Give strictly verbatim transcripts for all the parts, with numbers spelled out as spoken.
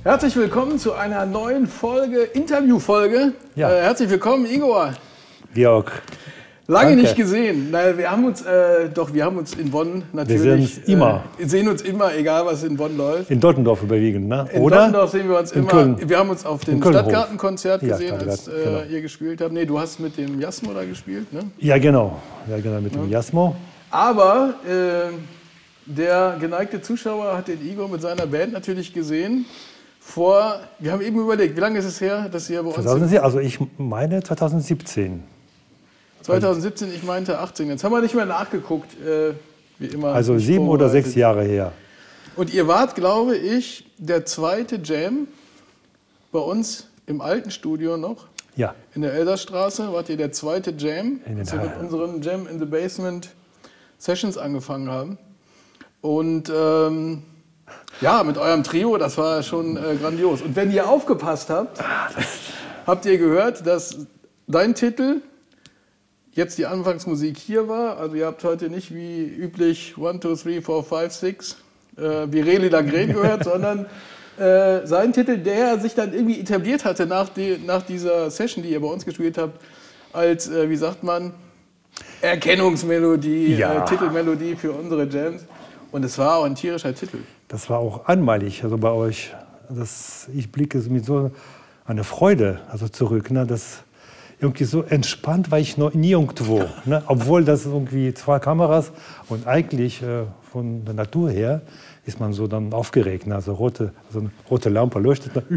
Herzlich willkommen zu einer neuen Folge, Interviewfolge. Ja. Äh, herzlich willkommen, Igor. Georg. Lange Danke. nicht gesehen. Nein, wir haben uns, äh, doch, wir haben uns in Bonn natürlich. Wir sehen uns immer. Äh, sehen uns immer, egal was in Bonn läuft. In Dottendorf überwiegend, ne? In Oder? Dottendorf sehen wir uns in immer. Köln. Wir haben uns auf dem Kölnhof. Stadtgartenkonzert Ja, gesehen, als äh, genau. ihr gespielt habt. Nee, du hast mit dem Jasmo da gespielt, ne? Ja, genau. Ja, genau, mit dem Jasmo. Aber äh, der geneigte Zuschauer hat den Igor mit seiner Band natürlich gesehen. Vor, wir haben eben überlegt, wie lange ist es her, dass ihr bei uns... zweitausendsiebzehn, also ich meine zweitausendsiebzehn. zweitausendsiebzehn, ich meinte achtzehn. Jetzt haben wir nicht mehr nachgeguckt, äh, wie immer. Also sieben oder sechs Jahre her. Und ihr wart, glaube ich, der zweite Jam bei uns im alten Studio noch. Ja. In der Elserstraße wart ihr der zweite Jam, In den als wir mit Haaren. unseren Jam in the Basement Sessions angefangen haben. Und ähm, ja, mit eurem Trio, das war schon äh, grandios. Und wenn ihr aufgepasst habt, habt ihr gehört, dass dein Titel jetzt die Anfangsmusik hier war. Also ihr habt heute nicht wie üblich one, two, three, four, five, six äh, wie Reli Lagren gehört, sondern äh, sein Titel, der sich dann irgendwie etabliert hatte nach, die, nach dieser Session, die ihr bei uns gespielt habt, als, äh, wie sagt man, Erkennungsmelodie, Ja. äh, Titelmelodie für unsere Jams. Und es war auch ein tierischer Titel. Das war auch einmalig, also bei euch. Das, ich blicke mit so einer Freude also zurück. Ne? Das irgendwie so entspannt war ich noch nie irgendwo. Ne? Obwohl das irgendwie zwei Kameras und eigentlich äh, von der Natur her ist man so dann aufgeregt. Ne? Also rote, so eine rote Lampe leuchtet. Ne?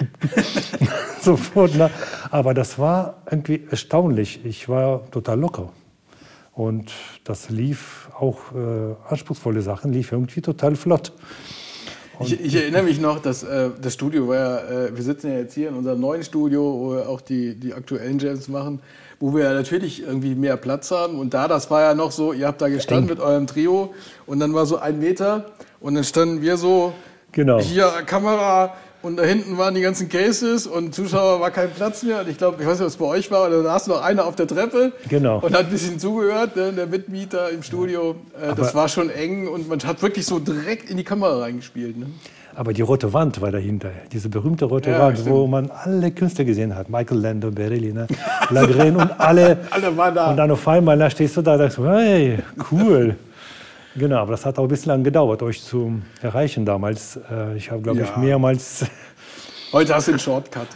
Sofort. Ne? Aber das war irgendwie erstaunlich. Ich war total locker. Und das lief auch, äh, anspruchsvolle Sachen, lief irgendwie total flott. Ich, ich erinnere mich noch, dass äh, das Studio war ja, äh, wir sitzen ja jetzt hier in unserem neuen Studio, wo wir auch die, die aktuellen Jams machen, wo wir ja natürlich irgendwie mehr Platz haben. Und da, das war ja noch so, ihr habt da gestanden mit eurem Trio und dann war so ein Meter und dann standen wir so, Genau. hier Kamera und da hinten waren die ganzen Cases und Zuschauer war kein Platz mehr. Und ich glaube, ich weiß nicht, was bei euch war, oder da saß noch einer auf der Treppe Genau. und hat ein bisschen zugehört, ne, der Mitmieter im Studio. Äh, das war schon eng und man hat wirklich so direkt in die Kamera reingespielt. Ne? Aber die rote Wand war dahinter, diese berühmte rote Ja, Wand, stimmt. wo man alle Künstler gesehen hat. Michael Lando, Berelli, ne? Lagren und alle. Alle waren da. Und dann auf einmal da stehst du da und sagst, hey, cool. Genau, aber das hat auch ein bisschen lang gedauert, euch zu erreichen damals. Äh, Ich habe, glaube ich, Ja. mehrmals... Heute hast du einen Shortcut.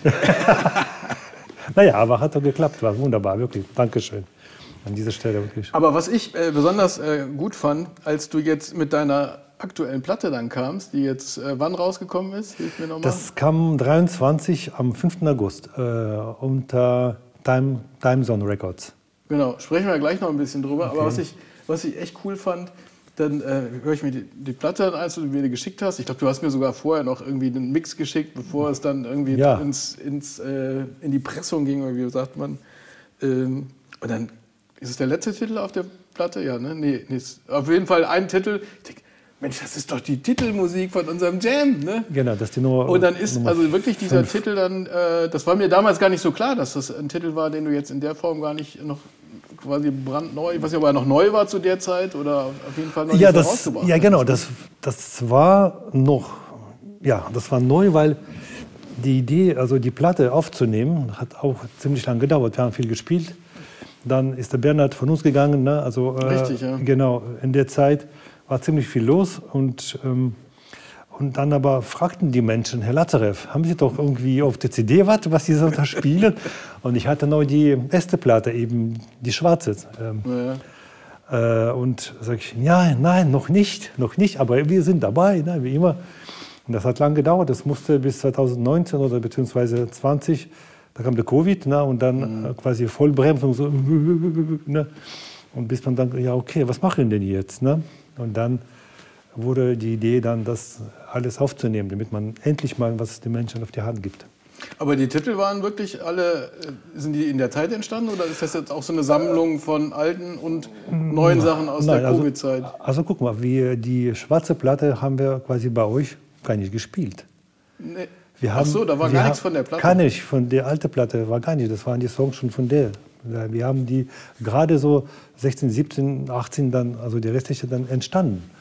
Naja, aber hat doch geklappt, war wunderbar, wirklich. Dankeschön an dieser Stelle. Wirklich. Aber was ich äh, besonders äh, gut fand, als du jetzt mit deiner aktuellen Platte dann kamst, die jetzt äh, wann rausgekommen ist, hilf mir nochmal. Das kam dreiundzwanzig am fünften August äh, unter Time, Time Zone Records. Genau, sprechen wir gleich noch ein bisschen drüber. Aber was ich, was ich echt cool fand, dann äh, höre ich mir die, die Platte an, als du mir die geschickt hast. Ich glaube, du hast mir sogar vorher noch irgendwie einen Mix geschickt, bevor es dann irgendwie Ja. ins, ins, äh, in die Pressung ging, oder wie sagt man. Ähm, und dann ist es der letzte Titel auf der Platte? Ja, ne? Nee, nee, ist auf jeden Fall ein Titel. Ich denke, Mensch, das ist doch die Titelmusik von unserem Jam, ne? Genau, das ist die Nummer. Und dann ist Nummer also wirklich dieser fünf. Titel dann, äh, das war mir damals gar nicht so klar, dass das ein Titel war, den du jetzt in der Form gar nicht noch quasi brandneu, ich weiß nicht, ob er noch neu war zu der Zeit oder auf jeden Fall noch Ja, nicht so das, rausgebracht ja hat. genau, das, das war noch, ja, das war neu, weil die Idee, also die Platte aufzunehmen, hat auch ziemlich lange gedauert. Wir haben viel gespielt. Dann ist der Bernhard von uns gegangen, ne? Also äh, Richtig, ja. Genau, in der Zeit war ziemlich viel los und ähm, und dann aber fragten die Menschen, Herr Lazarev, haben Sie doch irgendwie auf der C D was, was Sie so da spielen? Und ich hatte noch die erste Platte, eben die schwarze. Ähm, Ja. äh, und sage ich, ja, nein, noch nicht, noch nicht, aber wir sind dabei, ne, wie immer. Und das hat lange gedauert, das musste bis zweitausendneunzehn oder beziehungsweise zwanzig, da kam der Covid, ne, und dann Mhm. äh, quasi Vollbremsung, so, ne, und bis man dann, ja okay, was machen wir denn jetzt? Ne? Und dann wurde die Idee dann, das alles aufzunehmen, damit man endlich mal was den Menschen auf die Hand gibt. Aber die Titel waren wirklich alle, äh, sind die in der Zeit entstanden oder ist das jetzt auch so eine Sammlung von alten und neuen Sachen aus Nein, der also- Covid-Zeit? Also guck mal, wir, die schwarze Platte haben wir quasi bei euch gar nicht gespielt. Nee. Wir Ach so, da war wir gar nichts haben- von der Platte? Gar nicht, von der alten Platte war gar nicht. Das waren die Songs schon von der. Wir haben die gerade so sechzehn, siebzehn, achtzehn dann, also die restliche dann entstanden.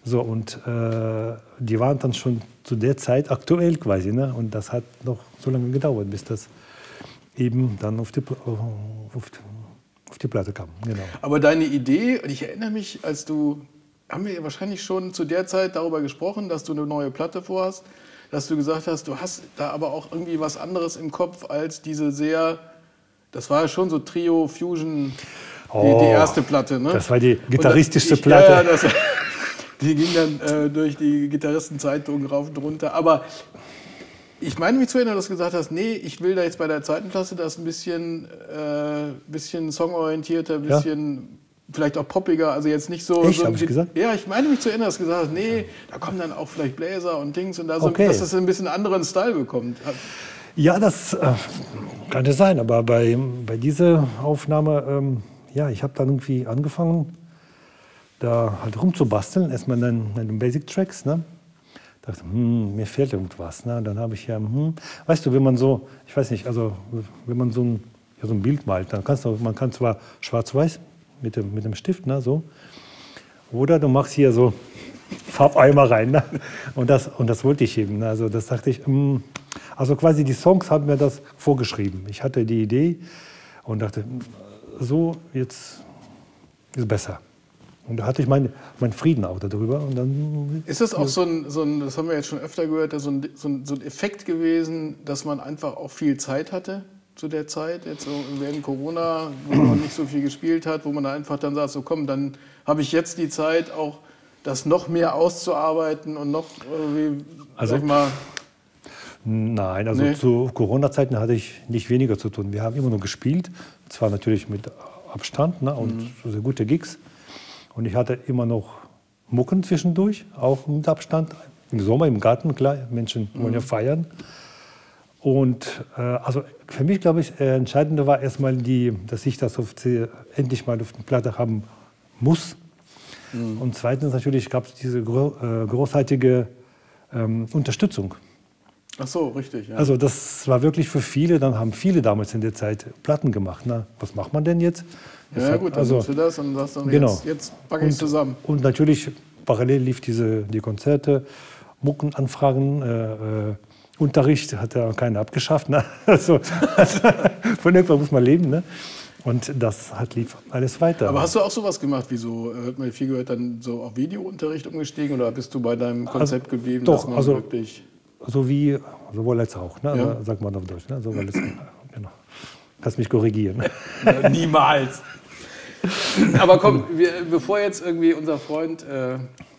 So, und äh, die waren dann schon zu der Zeit aktuell quasi. Ne? Und das hat noch so lange gedauert, bis das eben dann auf die, auf die, auf die Platte kam. Genau. Aber deine Idee, ich erinnere mich, als du, haben wir wahrscheinlich schon zu der Zeit darüber gesprochen, dass du eine neue Platte vorhast, dass du gesagt hast, du hast da aber auch irgendwie was anderes im Kopf als diese sehr, das war ja schon so Trio, Fusion, oh, die, die erste Platte. Ne? Das war die gitarristische ich, Platte. Ja, das, die ging dann äh, durch die Gitarristenzeitung rauf und runter. Aber ich meine mich zu erinnern, dass du gesagt hast, nee, ich will da jetzt bei der zweiten Klasse das ein bisschen, äh, bisschen songorientierter, ein bisschen ja. vielleicht auch poppiger, also jetzt nicht so... Echt, so habe ich gesagt? Ja, ich meine mich zu erinnern, dass du gesagt hast, nee, da kommen dann auch vielleicht Bläser und Dings und da so, okay. dass das ein bisschen anderen Style bekommt. Ja, das äh, kann es sein, aber bei, bei dieser Aufnahme, ähm, ja, ich habe dann irgendwie angefangen, da halt rumzubasteln, erstmal in den Basic Tracks, ne? Dachte, hm, mir fehlt irgendwas, ne? Dann habe ich ja, hm, weißt du, wenn man so, ich weiß nicht, also wenn man so ein, ja, so ein Bild malt, dann kannst du, man kann zwar schwarz-weiß mit dem, mit dem Stift, ne, so, oder du machst hier so Farbeimer rein, ne? Und das, und das wollte ich eben, ne? Also das dachte ich, hm, also quasi die Songs haben mir das vorgeschrieben. Ich hatte die Idee und dachte, so, jetzt ist besser. Und da hatte ich meinen mein Frieden auch darüber. Und dann ist das auch so ein, so ein, das haben wir jetzt schon öfter gehört, so ein, so, ein, so ein Effekt gewesen, dass man einfach auch viel Zeit hatte zu der Zeit, jetzt so während Corona, wo man nicht so viel gespielt hat, wo man einfach dann sagt, so komm, dann habe ich jetzt die Zeit, auch das noch mehr auszuarbeiten und noch irgendwie, also, sag ich mal... Nein, also nee. zu Corona-Zeiten hatte ich nicht weniger zu tun. Wir haben immer nur gespielt, zwar natürlich mit Abstand, ne, und mhm. sehr gute Gigs. Und ich hatte immer noch Mucken zwischendurch, auch mit Abstand. Im Sommer, im Garten, klar, Menschen wollen mhm. ja feiern. Und äh, also für mich, glaube ich, äh, entscheidende war erstmal, die, dass ich das auf die, endlich mal auf der Platte haben muss. Mhm. Und zweitens natürlich gab es diese gro äh, großartige ähm, Unterstützung. Ach so, richtig. Ja. Also das war wirklich für viele, dann haben viele damals in der Zeit Platten gemacht. Na, was macht man denn jetzt? Ja, ja gut, dann also, nimmst du das und sagst dann, genau. jetzt, jetzt packe ich es zusammen. Und natürlich parallel lief diese, die Konzerte, Muckenanfragen, äh, äh, Unterricht hat ja keiner abgeschafft. Ne? Also, von irgendwann muss man leben. Ne? Und das hat, lief alles weiter. Aber hast du auch sowas gemacht, wie so, hat man viel gehört, dann so auf Videounterricht umgestiegen oder bist du bei deinem Konzept also, geblieben, doch, dass man also, wirklich... So wie, sowohl als auch, ne? Ja. Sagt man auf Deutsch. Ne? So, als, genau. Kannst mich korrigieren. Ja, niemals. Aber komm, wir, bevor jetzt irgendwie unser Freund äh,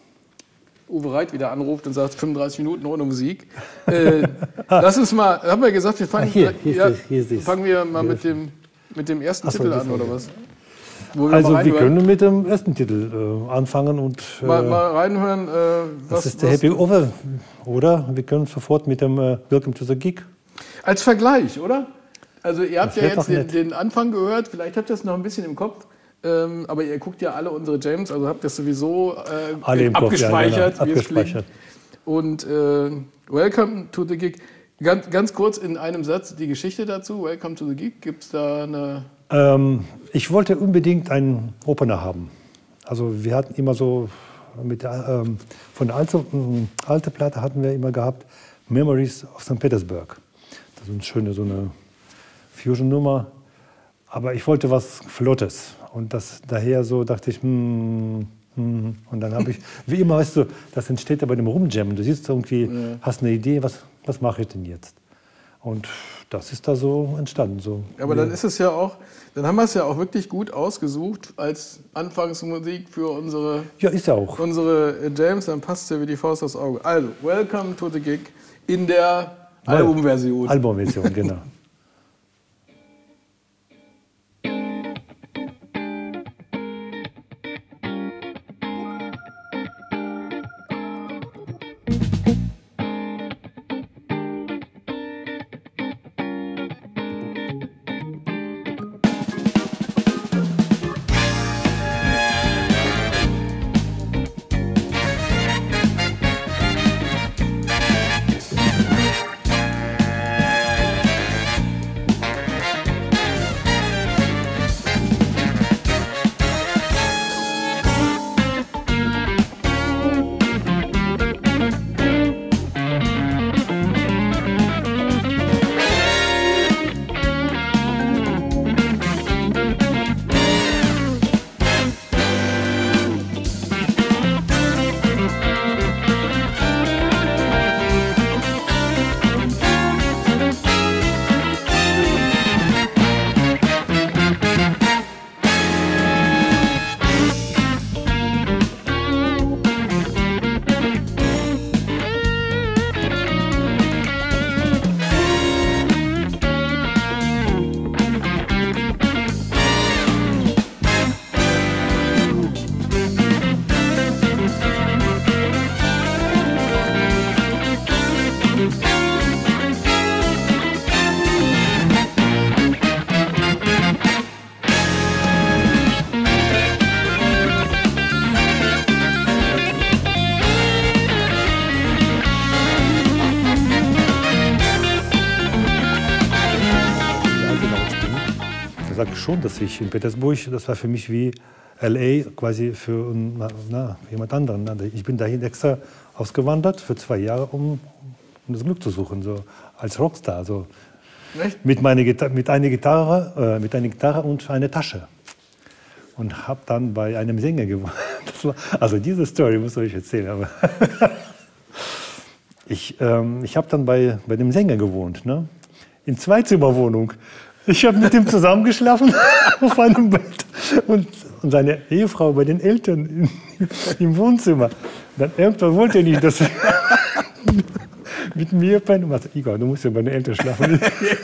Uwe Reit wieder anruft und sagt fünfunddreißig Minuten ohne Musik, äh, lass uns mal, haben wir gesagt, wir fangen, Ach, hier, hier ja, ist das, hier ist das. fangen wir mal Hier mit dem, mit dem ersten Ach so, Titel das an, war oder ja. was? Wo wir Also mal wir reinhören. können mit dem ersten Titel äh, anfangen und äh, Mal, mal reinhören, äh, was, das ist der was, Happy Over, oder? Wir können sofort mit dem äh, Welcome to the Gig. als Vergleich, oder? Also ihr habt Das ja wird jetzt doch den, nett. den Anfang gehört, vielleicht habt ihr es noch ein bisschen im Kopf, ähm, aber ihr guckt ja alle unsere Jams, also habt ihr es sowieso äh, Alle im Kopf, abgespeichert, ja, genau. wie es klingt. abgespeichert. Und äh, Welcome to the Gig. Ganz, ganz kurz in einem Satz die Geschichte dazu. Welcome to the Gig. Gibt es da eine... Ähm, ich wollte unbedingt einen Opener haben. Also wir hatten immer so, mit der, ähm, von der alten alte Platte hatten wir immer gehabt, Memories of Sankt Petersburg. Das ist eine schöne so eine Fusion-Nummer. Aber ich wollte was Flottes. Und das daher so dachte ich, hm, hm. Und dann habe ich, wie immer, weißt du, das entsteht ja bei dem Rumjammen. Du siehst irgendwie, ja. hast eine Idee, was, was mache ich denn jetzt? Und das ist da so entstanden. So. Aber dann ist es ja auch, dann haben wir es ja auch wirklich gut ausgesucht als Anfangsmusik für unsere, ja, ist ja auch. unsere Jams. Dann passt es ja wie die Faust aufs Auge. Also, Welcome to the Gig in der Albumversion. Albumversion, genau. sage schon, dass ich in Petersburg, das war für mich wie L A quasi für na, na, jemand anderen. Ich bin dahin extra ausgewandert für zwei Jahre, um, um das Glück zu suchen, so als Rockstar. So. Mit, meine, mit, einer Gitarre, äh, mit einer Gitarre und einer Tasche. Und habe dann bei einem Sänger gewohnt. Also diese Story muss ich euch erzählen. Aber ich ähm, ich habe dann bei, bei dem Sänger gewohnt, ne? In Zweizimmerwohnung. Ich habe mit ihm zusammengeschlafen auf einem Bett und, und seine Ehefrau bei den Eltern in, im Wohnzimmer. Dann irgendwann wollte er nicht, dass ich mit mir pennen. Und ich Igor, du musst ja bei den Eltern schlafen.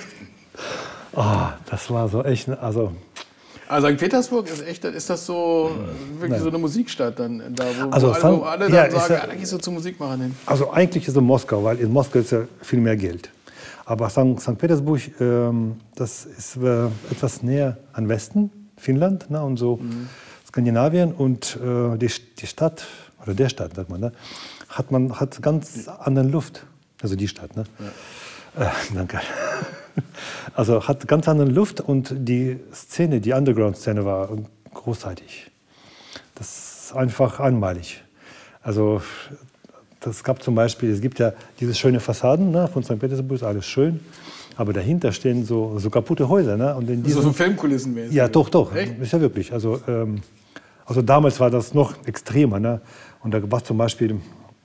Oh, das war so echt, also... Also Sankt Petersburg ist echt, ist das so wirklich Nein. so eine Musikstadt dann, da wo, also, wo alle, wo alle dann ja, sagen, ja, ja, da gehst du zum Musikmachen hin. Also eigentlich ist es Moskau, weil in Moskau ist ja viel mehr Geld. Aber Sankt Petersburg, ähm, das ist äh, etwas näher an Westen, Finnland, ne, und so mhm. Skandinavien und äh, die, die Stadt, oder der Stadt, sagt man, ne, hat man hat ganz andere Luft, also die Stadt, ne? Ja. Äh, danke. Also hat ganz andere Luft und die Szene, die Underground-Szene war großartig. Das ist einfach einmalig. Also das gab zum Beispiel, es gibt ja diese schönen Fassaden, ne, von Sankt Petersburg, ist alles schön, aber dahinter stehen so, so kaputte Häuser. Ne, und in diesen, so Filmkulissen mäßig. Ja, doch, doch, Echt? Ist ja wirklich. Also, ähm, also damals war das noch extremer. Ne, und da war zum Beispiel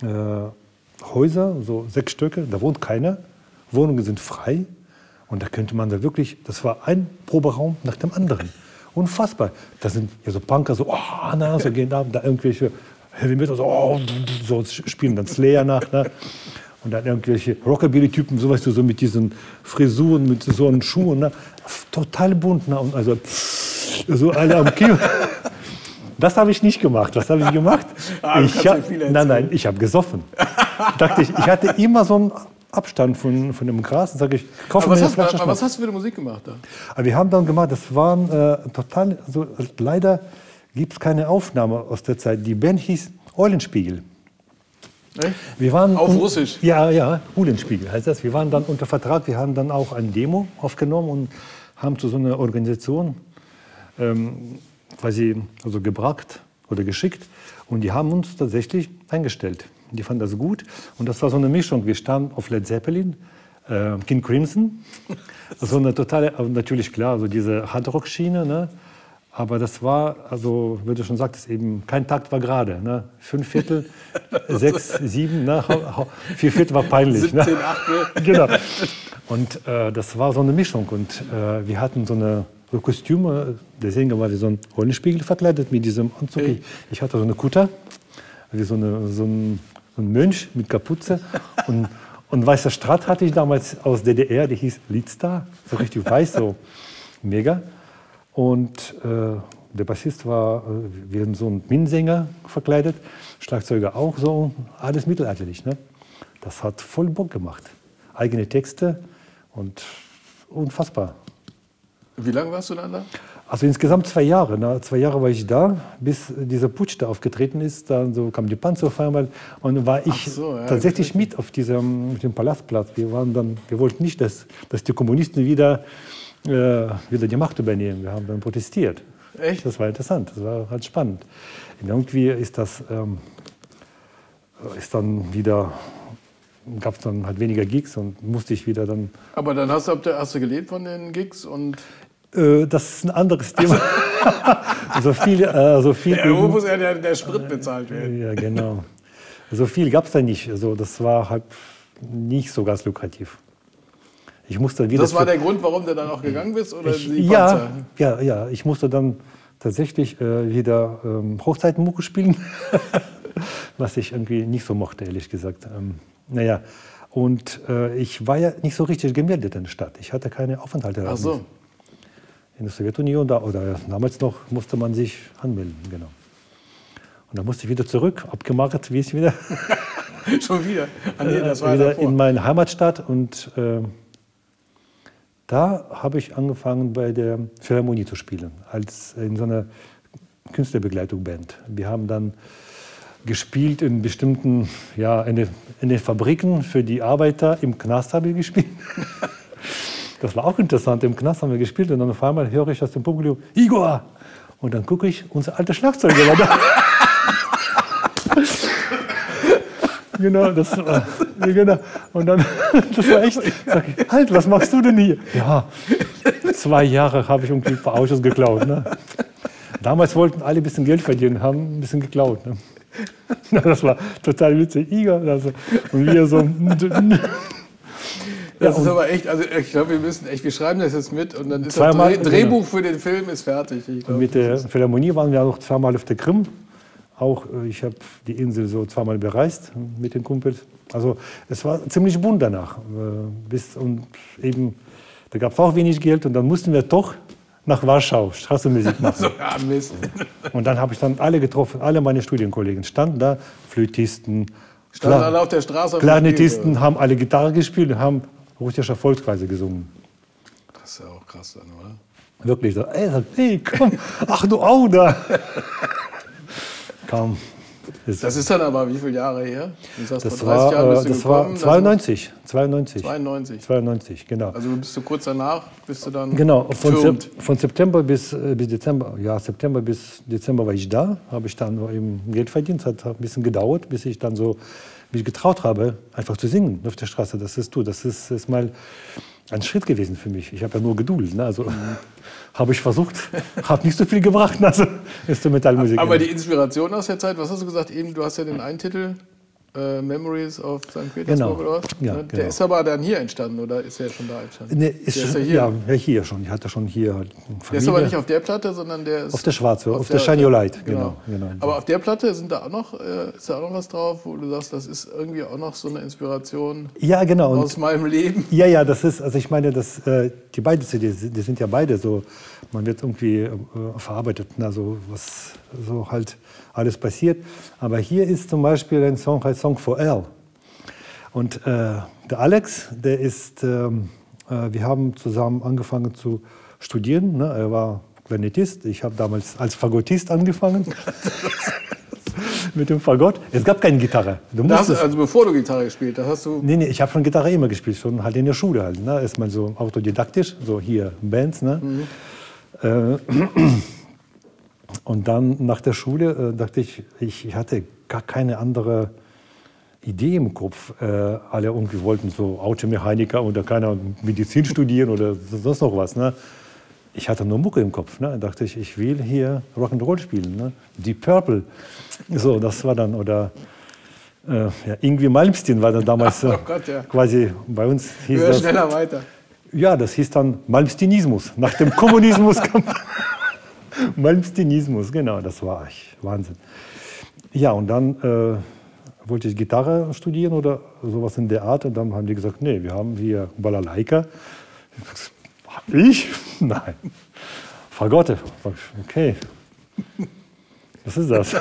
äh, Häuser, so sechs Stücke, da wohnt keiner, Wohnungen sind frei. Und da könnte man da wirklich, das war ein Proberaum nach dem anderen. Unfassbar. Da sind ja so Punker, so, oh, na, so gehen da, da irgendwelche Heavy Metal, so, oh, so spielen dann Slayer nach. Ne? Und dann irgendwelche Rockabilly-Typen, so, weißt du, so mit diesen Frisuren, mit so einen Schuhen. Ne? Total bunt. Ne? Und also, so alle am Kinn. Das habe ich nicht gemacht. Was habe ich gemacht? Ah, ich hab, nein, nein, ich habe gesoffen. Dachte ich, ich hatte immer so einen Abstand von, von dem Gras. Und sage ich, kaufe mir eine Flasche. Aber was hast du für eine Musik gemacht da? Aber wir haben dann gemacht, das waren äh, total, so, leider gibt es keine Aufnahme aus der Zeit. Die Band hieß Eulenspiegel. Echt? Wir waren auf un Russisch? Ja, ja, Eulenspiegel heißt das. Wir waren dann unter Vertrag, wir haben dann auch ein Demo aufgenommen und haben zu so einer Organisation ähm, quasi also gebracht oder geschickt. Und die haben uns tatsächlich eingestellt. Die fanden das gut. Und das war so eine Mischung. Wir standen auf Led Zeppelin, äh, King Crimson. So eine totale, natürlich klar, also diese Hardrock-Schiene. Ne? Aber das war, also wie du schon sagtest, eben kein Takt war gerade. Ne? Fünf Viertel, sechs, sieben, ne? Vier Viertel war peinlich. siebzehn ne? Achtel. Genau. Und äh, das war so eine Mischung. Und äh, wir hatten so eine so Kostüme. Der Sänger war wie so ein Rollenspiegel verkleidet mit diesem Anzug. Hey. Ich, ich hatte so eine Kutter, wie so, eine, so ein So ein Mönch mit Kapuze. Und, und weißer Strat hatte ich damals aus D D R, die hieß Leadstar, so richtig weiß, so mega. Und äh, der Bassist war, äh, wir haben so einen Minnesänger verkleidet, Schlagzeuger auch so, alles mittelalterlich. Ne? Das hat voll Bock gemacht. Eigene Texte und unfassbar. Wie lange warst du dann da? Also insgesamt zwei Jahre. Ne? Zwei Jahre war ich da, bis dieser Putsch da aufgetreten ist. Dann so kam die Panzer auf einmal und dann war ich so, ja, tatsächlich mit auf diesem dem Palastplatz. Wir waren dann, wir wollten nicht, dass, dass die Kommunisten wieder, äh, wieder die Macht übernehmen. Wir haben dann protestiert. Echt? Das war interessant, das war halt spannend. Und irgendwie ist das ähm, ist dann wieder gab es dann halt weniger Gigs und musste ich wieder dann. Aber dann hast du, hast du gelebt von den Gigs und das ist ein anderes Thema. so viel, äh, so viel ja, wo muss ja der, der Sprit bezahlt werden? Ja, genau. So viel gab es da nicht. Also das war halt nicht so ganz lukrativ. Ich musste wieder das war der Grund, warum du dann auch gegangen bist? Oder ich, die ja, ja, ja, ich musste dann tatsächlich äh, wieder ähm, Hochzeitenmucke spielen, was ich irgendwie nicht so mochte, ehrlich gesagt. Ähm, naja, und äh, ich war ja nicht so richtig gemeldet in der Stadt. Ich hatte keine Aufenthalte. Ach so. In der Sowjetunion, da, oder damals noch, musste man sich anmelden, genau. Und dann musste ich wieder zurück, abgemacht, wie es wieder. Schon wieder? Ah, nee, das war wieder davor. In meine Heimatstadt. Und äh, da habe ich angefangen, bei der Philharmonie zu spielen, als in so einer Künstlerbegleitung-Band. Wir haben dann gespielt in bestimmten, ja, in, den, in den Fabriken für die Arbeiter. Im Knast habe ich gespielt. das war auch interessant. Im Knast haben wir gespielt und dann auf einmal höre ich aus dem Publikum, Igor! Und dann gucke ich, unser alter Schlagzeuger war da. Genau, das war, genau. Und dann, das war echt, sag ich, halt, was machst du denn hier? Ja, zwei Jahre habe ich irgendwie ein paar Autos geklaut. Ne? Damals wollten alle ein bisschen Geld verdienen, haben ein bisschen geklaut. Ne? Das war total witzig. Igor, also, und wir so. Das ist aber echt, also ich glaube, wir müssen echt, wir schreiben das jetzt mit und dann ist das zweimal, Dreh, Drehbuch für den Film ist fertig. Ich glaub, mit der Philharmonie waren wir auch zweimal auf der Krim. Auch ich habe die Insel so zweimal bereist mit den Kumpels. Also es war ziemlich bunt danach. Bis, und eben, da gab es auch wenig Geld und dann mussten wir doch nach Warschau Straßenmusik machen. So, ja, Mist. Und dann habe ich dann alle getroffen, alle meine Studienkollegen standen da, Flötisten, Standen alle auf der Straße. Klarinettisten, haben alle Gitarre gespielt und haben russische Volksweise gesungen. Das ist ja auch krass dann, oder? Wirklich so, ey, hey, komm, ach du auch da. Kaum. Das ist dann aber wie viele Jahre her? Du sagst, das vor dreißig war, Jahren bist du das gekommen, war zweiundneunzig. zweiundneunzig. zweiundneunzig. zweiundneunzig, genau. Also bist du kurz danach, bist du dann Genau, von, türmt. Sep von September bis, bis Dezember, ja, September bis Dezember war ich da, habe ich dann eben Geld verdient. Es hat ein bisschen gedauert, bis ich dann so mich getraut habe, einfach zu singen auf der Straße. Das ist du, das ist, ist mal ein Schritt gewesen für mich. Ich habe ja nur geduldet, ne? Also mhm. habe ich versucht, habe nicht so viel gebracht, also Instrumentalmusik. Aber die Inspiration aus der Zeit, was hast du gesagt eben, du hast ja den einen Titel, äh, Memories of Sankt Petersburg, genau. oder was? Ja, der genau. ist aber dann hier entstanden, oder ist der schon da entstanden? Nee, ist, der ist ja hier. hier. Ja, hier schon. Ich hatte schon hier halt Familie. Der ist aber nicht auf der Platte, sondern der ist... Auf der Schwarze, auf, auf der, der Shine Your Light, genau. genau. Aber auf der Platte sind da auch noch, äh, ist da auch noch was drauf, wo du sagst, das ist irgendwie auch noch so eine Inspiration ja, genau. aus Und, meinem Leben? Ja, ja, das ist, also ich meine, das, äh, die beiden C Ds, die sind ja beide so, man wird irgendwie äh, verarbeitet, also was so halt alles passiert. Aber hier ist zum Beispiel ein Song, ein Song for Al. Und äh, der Alex, der ist, ähm, äh, wir haben zusammen angefangen zu studieren. Ne? Er war Klarinettist. Ich habe damals als Fagottist angefangen. Mit dem Fagott. Es gab keine Gitarre. Du hast, also bevor du Gitarre gespielt hast, hast du... Nee, nee, ich habe schon Gitarre immer gespielt, schon halt in der Schule halt. Ne? Erstmal so autodidaktisch, so hier Bands. Ne? Mhm. Äh, und dann nach der Schule äh, dachte ich, ich hatte gar keine andere Idee im Kopf. Äh, alle irgendwie wollten so Automechaniker oder keine Medizin studieren oder sonst noch was. Ne? Ich hatte nur Mucke im Kopf. Ne? Da dachte ich, ich will hier Rock'n'Roll spielen. Ne? Deep Purple. So, das war dann, oder äh, ja, Yngwie Malmsteen war dann damals äh, oh Gott, ja. quasi bei uns. Hieß Hör das, schneller weiter. Ja, das hieß dann Malmsteenismus. Nach dem Kommunismus kam Malmsteenismus, genau, das war ich. Wahnsinn. Ja, und dann äh, wollte ich Gitarre studieren oder sowas in der Art. Und dann haben die gesagt, nee, wir haben hier Balalaika. Ich? Nein. Fagotte. Okay. Was ist das?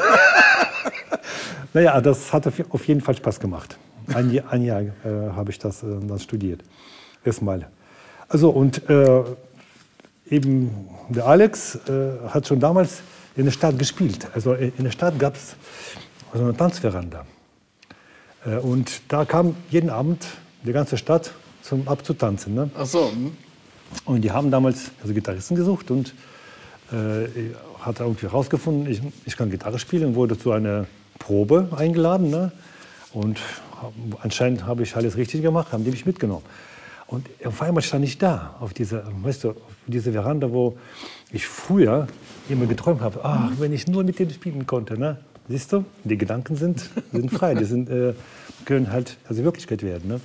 Naja, das hat auf jeden Fall Spaß gemacht. Ein Jahr, ein Jahr äh, habe ich das äh, dann studiert. Erstmal. Also und äh, eben der Alex äh, hat schon damals in der Stadt gespielt. Also in der Stadt gab es so eine Tanzveranda. Äh, und da kam jeden Abend die ganze Stadt zum abzutanzen. Ne? Ach so. Hm. Und die haben damals also Gitarristen gesucht und äh, hat irgendwie herausgefunden, ich, ich kann Gitarre spielen, wurde zu einer Probe eingeladen. Ne? Und hab, anscheinend habe ich alles richtig gemacht, haben die mich mitgenommen. Und auf einmal stand ich da, auf dieser, weißt du, auf dieser Veranda, wo ich früher immer geträumt habe, ach, wenn ich nur mit denen spielen konnte. Ne? Siehst du, die Gedanken sind, sind frei, die sind, äh, können halt also Wirklichkeit werden. Ne?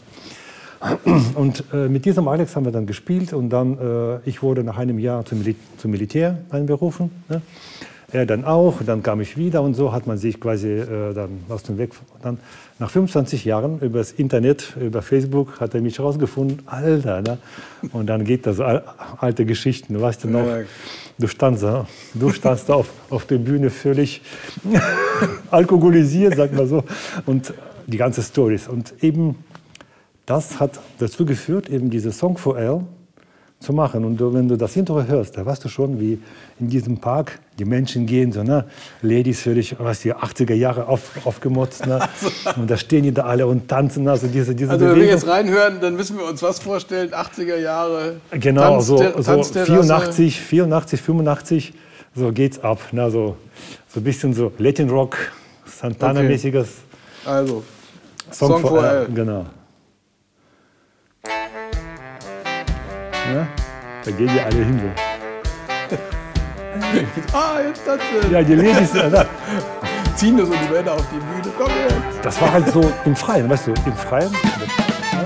Und äh, mit diesem Alex haben wir dann gespielt und dann, äh, ich wurde nach einem Jahr zum, Mil zum Militär einberufen. Ne? Er dann auch, dann kam ich wieder und so hat man sich quasi äh, dann aus dem Weg. Dann nach fünfundzwanzig Jahren über das Internet, über Facebook hat er mich rausgefunden, Alter, ne? Und dann geht das alte Geschichten, weißt du noch, du standst, du standst auf, auf der Bühne völlig alkoholisiert, sag mal so, und die ganze Storys und eben das hat dazu geführt, eben diese Song for Al zu machen. Und du, wenn du das Intro hörst, da weißt du schon, wie in diesem Park die Menschen gehen, so, ne? Ladies völlig, was die achtziger Jahre auf, aufgemotzt. Ne? Also. Und da stehen die da alle und tanzen. Also, diese, diese also wenn wir jetzt reinhören, dann müssen wir uns was vorstellen, achtziger Jahre. Genau, Tanz, so, so vierundachtzig, vierundachtzig, fünfundachtzig, so geht's ab. Ne? So, so ein bisschen so Latin Rock, Santana-mäßiges. Okay. Also, Song, Song for L. Genau. Ja, da gehen die alle hin. So. Ah, jetzt tanzen. Ja, die Ladies äh, ziehen das und die Männer auf die Bühne. Komm jetzt. Das war halt so im Freien, weißt du, im Freien. Ja.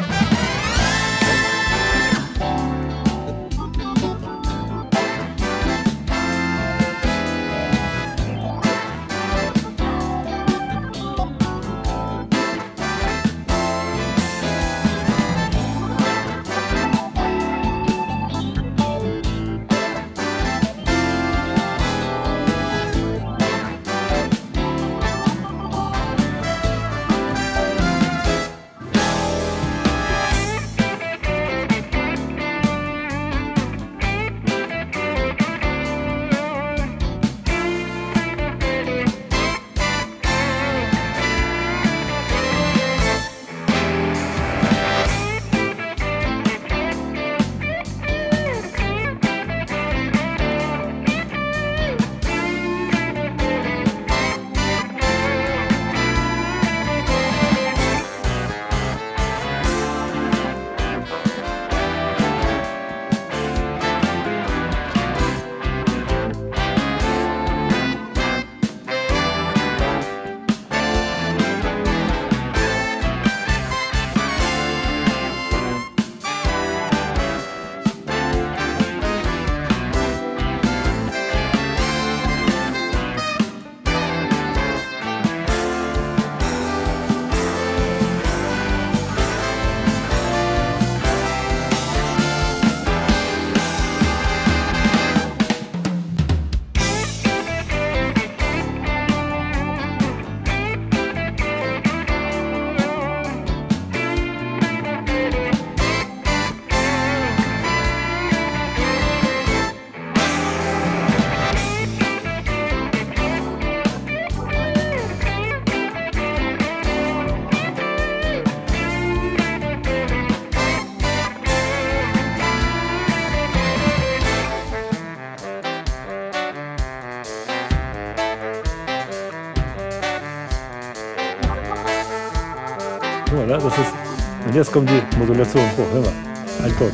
Guck mal, das ist, und jetzt kommt die Modulation hoch. Hör mal, ein Ton.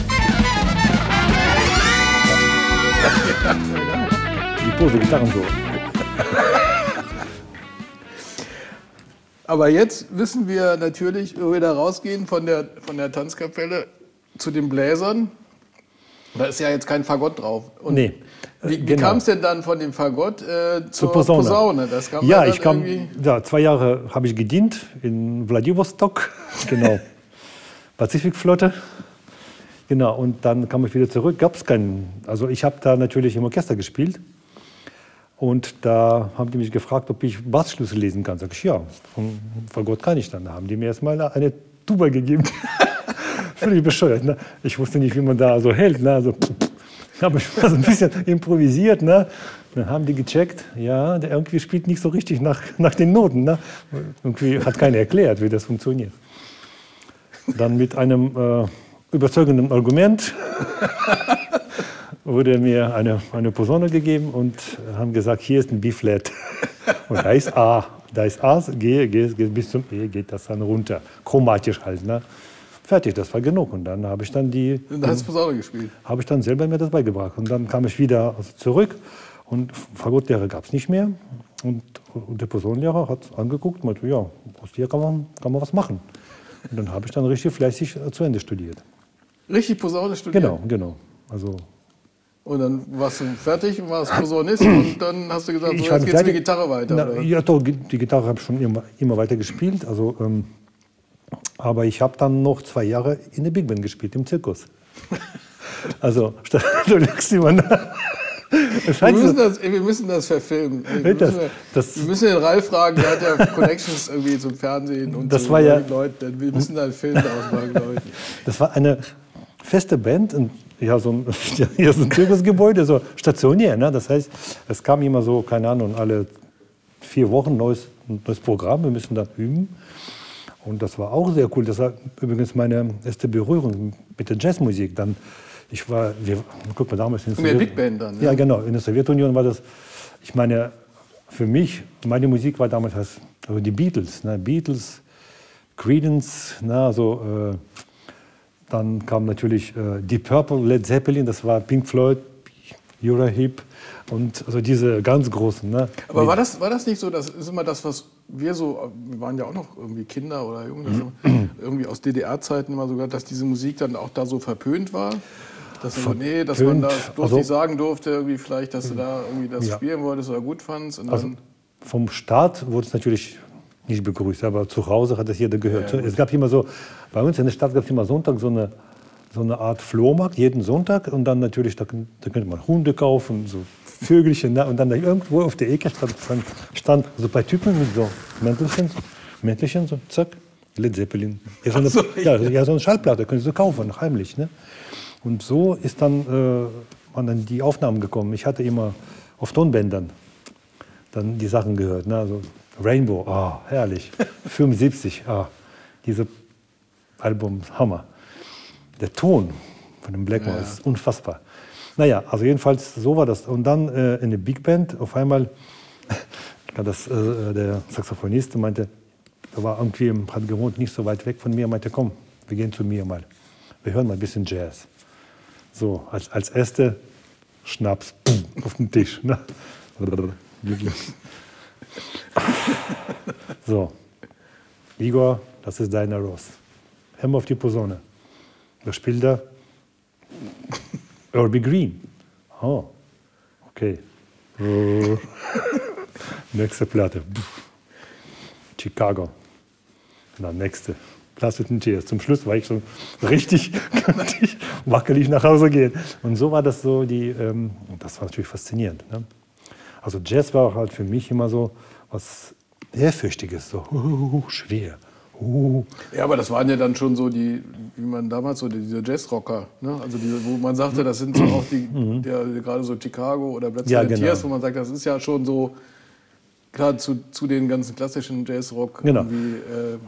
Die Pose, Gitarren so. Aber jetzt wissen wir natürlich, wo wir da rausgehen von der, von der Tanzkapelle zu den Bläsern. Da ist ja jetzt kein Fagott drauf. Und nee. Wie, wie genau. kam es denn dann von dem Fagott äh, zur, zur Posaune? Posaune? Das kam ja, dann ich kam, ja, zwei Jahre habe ich gedient in Wladiwostok, genau, Pazifikflotte. Genau, und dann kam ich wieder zurück, gab es keinen, also ich habe da natürlich im Orchester gespielt. Und da haben die mich gefragt, ob ich Bassschlüssel lesen kann. Sag ich, ja, von Fagott kann ich dann. Da haben die mir erstmal eine Tuba gegeben. Völlig bescheuert. Ne? Ich wusste nicht, wie man da so hält. Ne? Also, habe ich mal so ein bisschen improvisiert. Ne? Dann haben die gecheckt, ja, der irgendwie spielt nicht so richtig nach, nach den Noten. Ne? Irgendwie hat keiner erklärt, wie das funktioniert. Dann mit einem äh, überzeugenden Argument wurde mir eine, eine Posaune gegeben und haben gesagt, hier ist ein B-Flat. Und da ist A. Da ist A, gehe, gehe, gehe bis zum E, geht das dann runter. Chromatisch halt. Ne? Fertig, das war genug. Und dann habe ich dann die. Und da hast du Posaune gespielt? Habe ich dann selber mir das beigebracht. Und dann kam ich wieder zurück und Fagottlehrer gab es nicht mehr. Und, und der Posaunenlehrer hat angeguckt und meinte, ja, aus dir kann man, kann man was machen. Und dann habe ich dann richtig fleißig zu Ende studiert. Richtig Posaune studiert? Genau, genau. Also, und dann warst du fertig und warst Posaunist und dann hast du gesagt, so, jetzt geht's mit Gitarre weiter. Na, ja, doch, die Gitarre habe ich schon immer, immer weiter gespielt. Also, ähm, aber ich habe dann noch zwei Jahre in der Big Band gespielt, im Zirkus. Also, du lügst immer nach. Wir müssen, das, wir müssen das verfilmen. Wir das, müssen, das, wir müssen den Ralf fragen, der hat ja Connections irgendwie zum Fernsehen und das zu war ja, Leuten. Wir müssen da einen Film daraus machen, glaube ich. Das war eine feste Band und Ja, so ein, ja, so ein Zirkusgebäude, so stationär. Ne? Das heißt, es kam immer so, keine Ahnung, alle vier Wochen neues, neues Programm. Wir müssen da üben. Und das war auch sehr cool. Das war übrigens meine erste Berührung mit der Jazzmusik. Dann, ich war, wir, guck mal, damals in der Big Band dann. Ja. ja, genau. In der Sowjetunion war das, ich meine, für mich, meine Musik war damals also die Beatles. Ne? Beatles, Creedence, ne? Also, äh, dann kam natürlich äh, Deep Purple, Led Zeppelin, das war Pink Floyd, Eurohip und also diese ganz großen. Ne? Aber war das, war das nicht so, das ist immer das, was wir so, wir waren ja auch noch irgendwie Kinder oder Jugendliche, mhm. irgendwie aus D D R-Zeiten immer so gehört, dass diese Musik dann auch da so verpönt war? Dass, so, nee, dass man das bloß also, nicht sagen durfte, irgendwie vielleicht, dass du da irgendwie das ja. spielen wolltest oder gut fandst. Und also dann vom Staat wurde es natürlich nicht begrüßt, aber zu Hause hat das jeder gehört. Ja, es gab immer so, bei uns in der Stadt gab es immer Sonntag so eine, so eine Art Flohmarkt, jeden Sonntag. Und dann natürlich, da, da könnte man Hunde kaufen, so Vögelchen. Ne? Und dann da irgendwo auf der Ecke stand, stand so ein paar Typen mit so Mäntelchen, Mäntelchen so zack, Led Zeppelin. Ja, so eine, so, ja, ja, so eine Schallplatte können Sie so kaufen, heimlich. Ne? Und so ist dann äh, man an die Aufnahmen gekommen. Ich hatte immer auf Tonbändern dann die Sachen gehört. Ne? Also Rainbow, oh, herrlich. fünfundsiebzig, ah, dieses Album, Hammer. Der Ton von dem Blackmore ja. ist unfassbar. Naja, also jedenfalls so war das. Und dann äh, in der Big Band auf einmal, das, äh, der Saxophonist meinte, der war irgendwie, hat gewohnt, nicht so weit weg von mir, meinte, komm, wir gehen zu mir mal. Wir hören mal ein bisschen Jazz. So, als, als erste Schnaps boom, auf den Tisch. Ne? So, Igor, das ist deine Ross. Hör mal auf die Posaune. Da spielt er Irby Green. Oh, okay. Nächste Platte. Chicago. Na, nächste. Klassischen Jazz. Zum Schluss war ich schon richtig wackelig nach Hause gehen. Und so war das so, die, ähm, das war natürlich faszinierend. Ne? Also Jazz war halt für mich immer so was Ehrfürchtiges, so uh, schwer. Uh. Ja, aber das waren ja dann schon so die, wie man damals so diese Jazzrocker, ne? Also diese, wo man sagte, das sind so auch die, mhm. der, gerade so Chicago oder Black ja, genau. Tears, wo man sagt, das ist ja schon so klar zu, zu den ganzen klassischen Jazzrock genau. irgendwie, äh,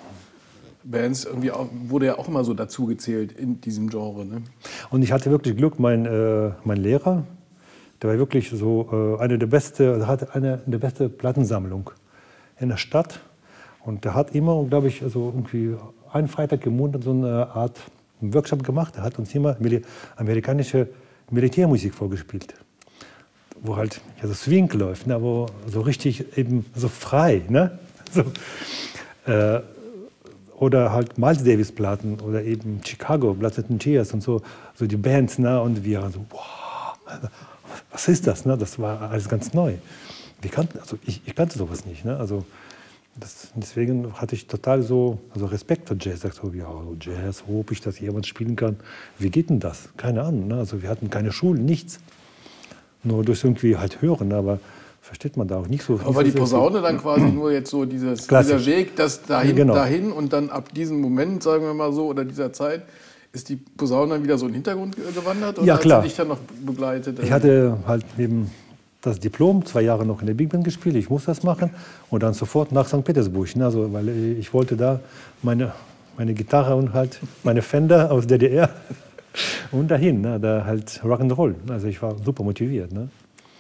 Bands irgendwie auch, wurde ja auch immer so dazu gezählt in diesem Genre. Ne? Und ich hatte wirklich Glück, mein, äh, mein Lehrer, der war wirklich so äh, eine der beste, hatte eine der beste Plattensammlung in der Stadt. Und der hat immer, glaube ich, also irgendwie einen Freitag im Monat so eine Art Workshop gemacht. Er hat uns immer amerikanische Militärmusik vorgespielt, wo halt ja, so Swing läuft, ne, aber so richtig eben so frei, ne? So, äh, oder halt Miles Davis Platten oder eben Chicago, Blood and Tears und so, so die Bands, ne? Und wir so, wow, was ist das, ne? Das war alles ganz neu. Wir kannten, also ich, ich kannte sowas nicht, ne? Also das, deswegen hatte ich total so also Respekt vor Jazz. Ich dachte, ja, Jazz, ob ich das jemand spielen kann. Wie geht denn das? Keine Ahnung. Ne? Also wir hatten keine Schulen, nichts. Nur durch irgendwie halt hören, aber versteht man da auch nicht so. Aber war die Posaune dann quasi nur jetzt so dieses, dieser Weg, das dahin, genau. dahin und dann ab diesem Moment, sagen wir mal so, oder dieser Zeit, ist die Posaune dann wieder so in den Hintergrund gewandert? Oder ja, klar. Hat sie dich dann noch begleitet? Ich hatte halt neben das Diplom, zwei Jahre noch in der Big Band gespielt, ich muss das machen und dann sofort nach Sankt Petersburg, ne? Also, weil ich wollte da meine, meine Gitarre und halt meine Fender aus der D D R und dahin, ne? Da halt Rock'n'Roll, also ich war super motiviert. Ne?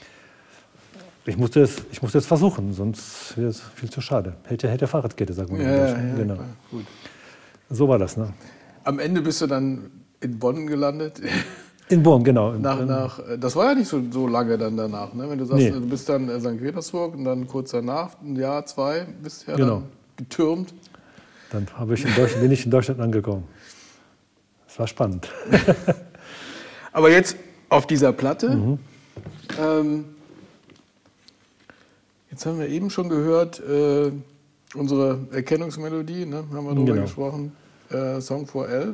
Ich musste es, ich musste es versuchen, sonst wäre es viel zu schade. Hätte, hätte Fahrradkette, sagen wir mal. Ja, ja, genau. Klar, gut. So war das. Ne? Am Ende bist du dann in Bonn gelandet. In Bonn, genau. Nach, nach, das war ja nicht so, so lange dann danach, ne? Wenn du sagst, nee. Du bist dann in Sankt Petersburg und dann kurz danach, ein Jahr, zwei, bist du ja genau. dann getürmt. Dann habe ich in Deutschland, bin ich in Deutschland angekommen. Das war spannend. Aber jetzt auf dieser Platte, mhm. ähm, jetzt haben wir eben schon gehört, äh, unsere Erkennungsmelodie, ne? Haben wir darüber genau. gesprochen, äh, Song for L.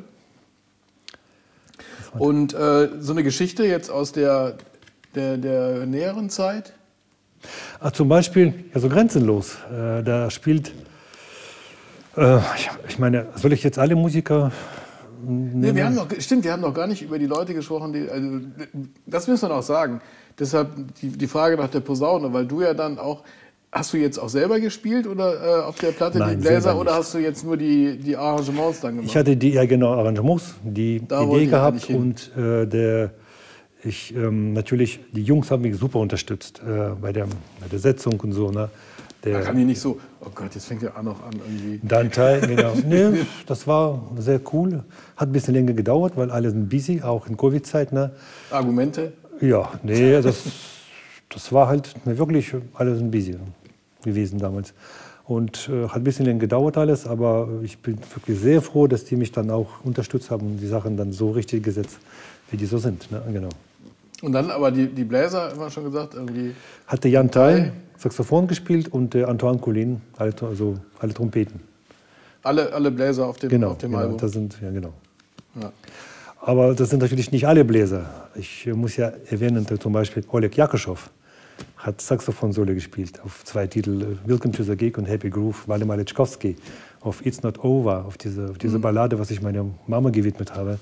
Und äh, so eine Geschichte jetzt aus der, der, der näheren Zeit? Ah, zum Beispiel, ja, so Grenzenlos. Äh, da spielt, äh, ich, ich meine, soll ich jetzt alle Musiker Nee, wir haben noch, stimmt, wir haben noch gar nicht über die Leute gesprochen, die, also, das müssen wir noch sagen. Deshalb die, die Frage nach der Posaune, weil du ja dann auch, hast du jetzt auch selber gespielt oder äh, auf der Platte Nein, die Bläser selber oder nicht. hast du jetzt nur die, die Arrangements dann gemacht? Ich hatte die, ja genau, Arrangements, die Da wollte Idee ich gehabt eigentlich hin. und äh, der, ich, ähm, natürlich, die Jungs haben mich super unterstützt äh, bei, der, bei der Setzung und so. Ne? Da Der, kann ich nicht so, oh Gott, jetzt fängt er auch noch an irgendwie. Dante, genau. Nee, das war sehr cool. Hat ein bisschen länger gedauert, weil alle sind busy, auch in Covid-Zeit. Ne? Argumente? Ja, nee, das, das war halt wirklich, alle sind busy gewesen damals. Und äh, hat ein bisschen länger gedauert alles, aber ich bin wirklich sehr froh, dass die mich dann auch unterstützt haben und die Sachen dann so richtig gesetzt, wie die so sind. Ne? Genau. Und dann aber die, die Bläser, haben wir schon gesagt, irgendwie. Hatte Jan Thay Saxophon gespielt und der Antoine Collin, alle, also alle Trompeten. Alle, alle Bläser auf dem, Genau, auf dem genau, Album. das sind, ja, genau. Ja. Aber das sind natürlich nicht alle Bläser. Ich muss ja erwähnen, zum Beispiel Oleg Jakoschow hat Saxophon-Solo gespielt auf zwei Titel, Welcome to the Gig und Happy Groove, Waldemar Lechkowski auf It's Not Over, auf diese, auf diese Ballade, was ich meiner Mama gewidmet habe.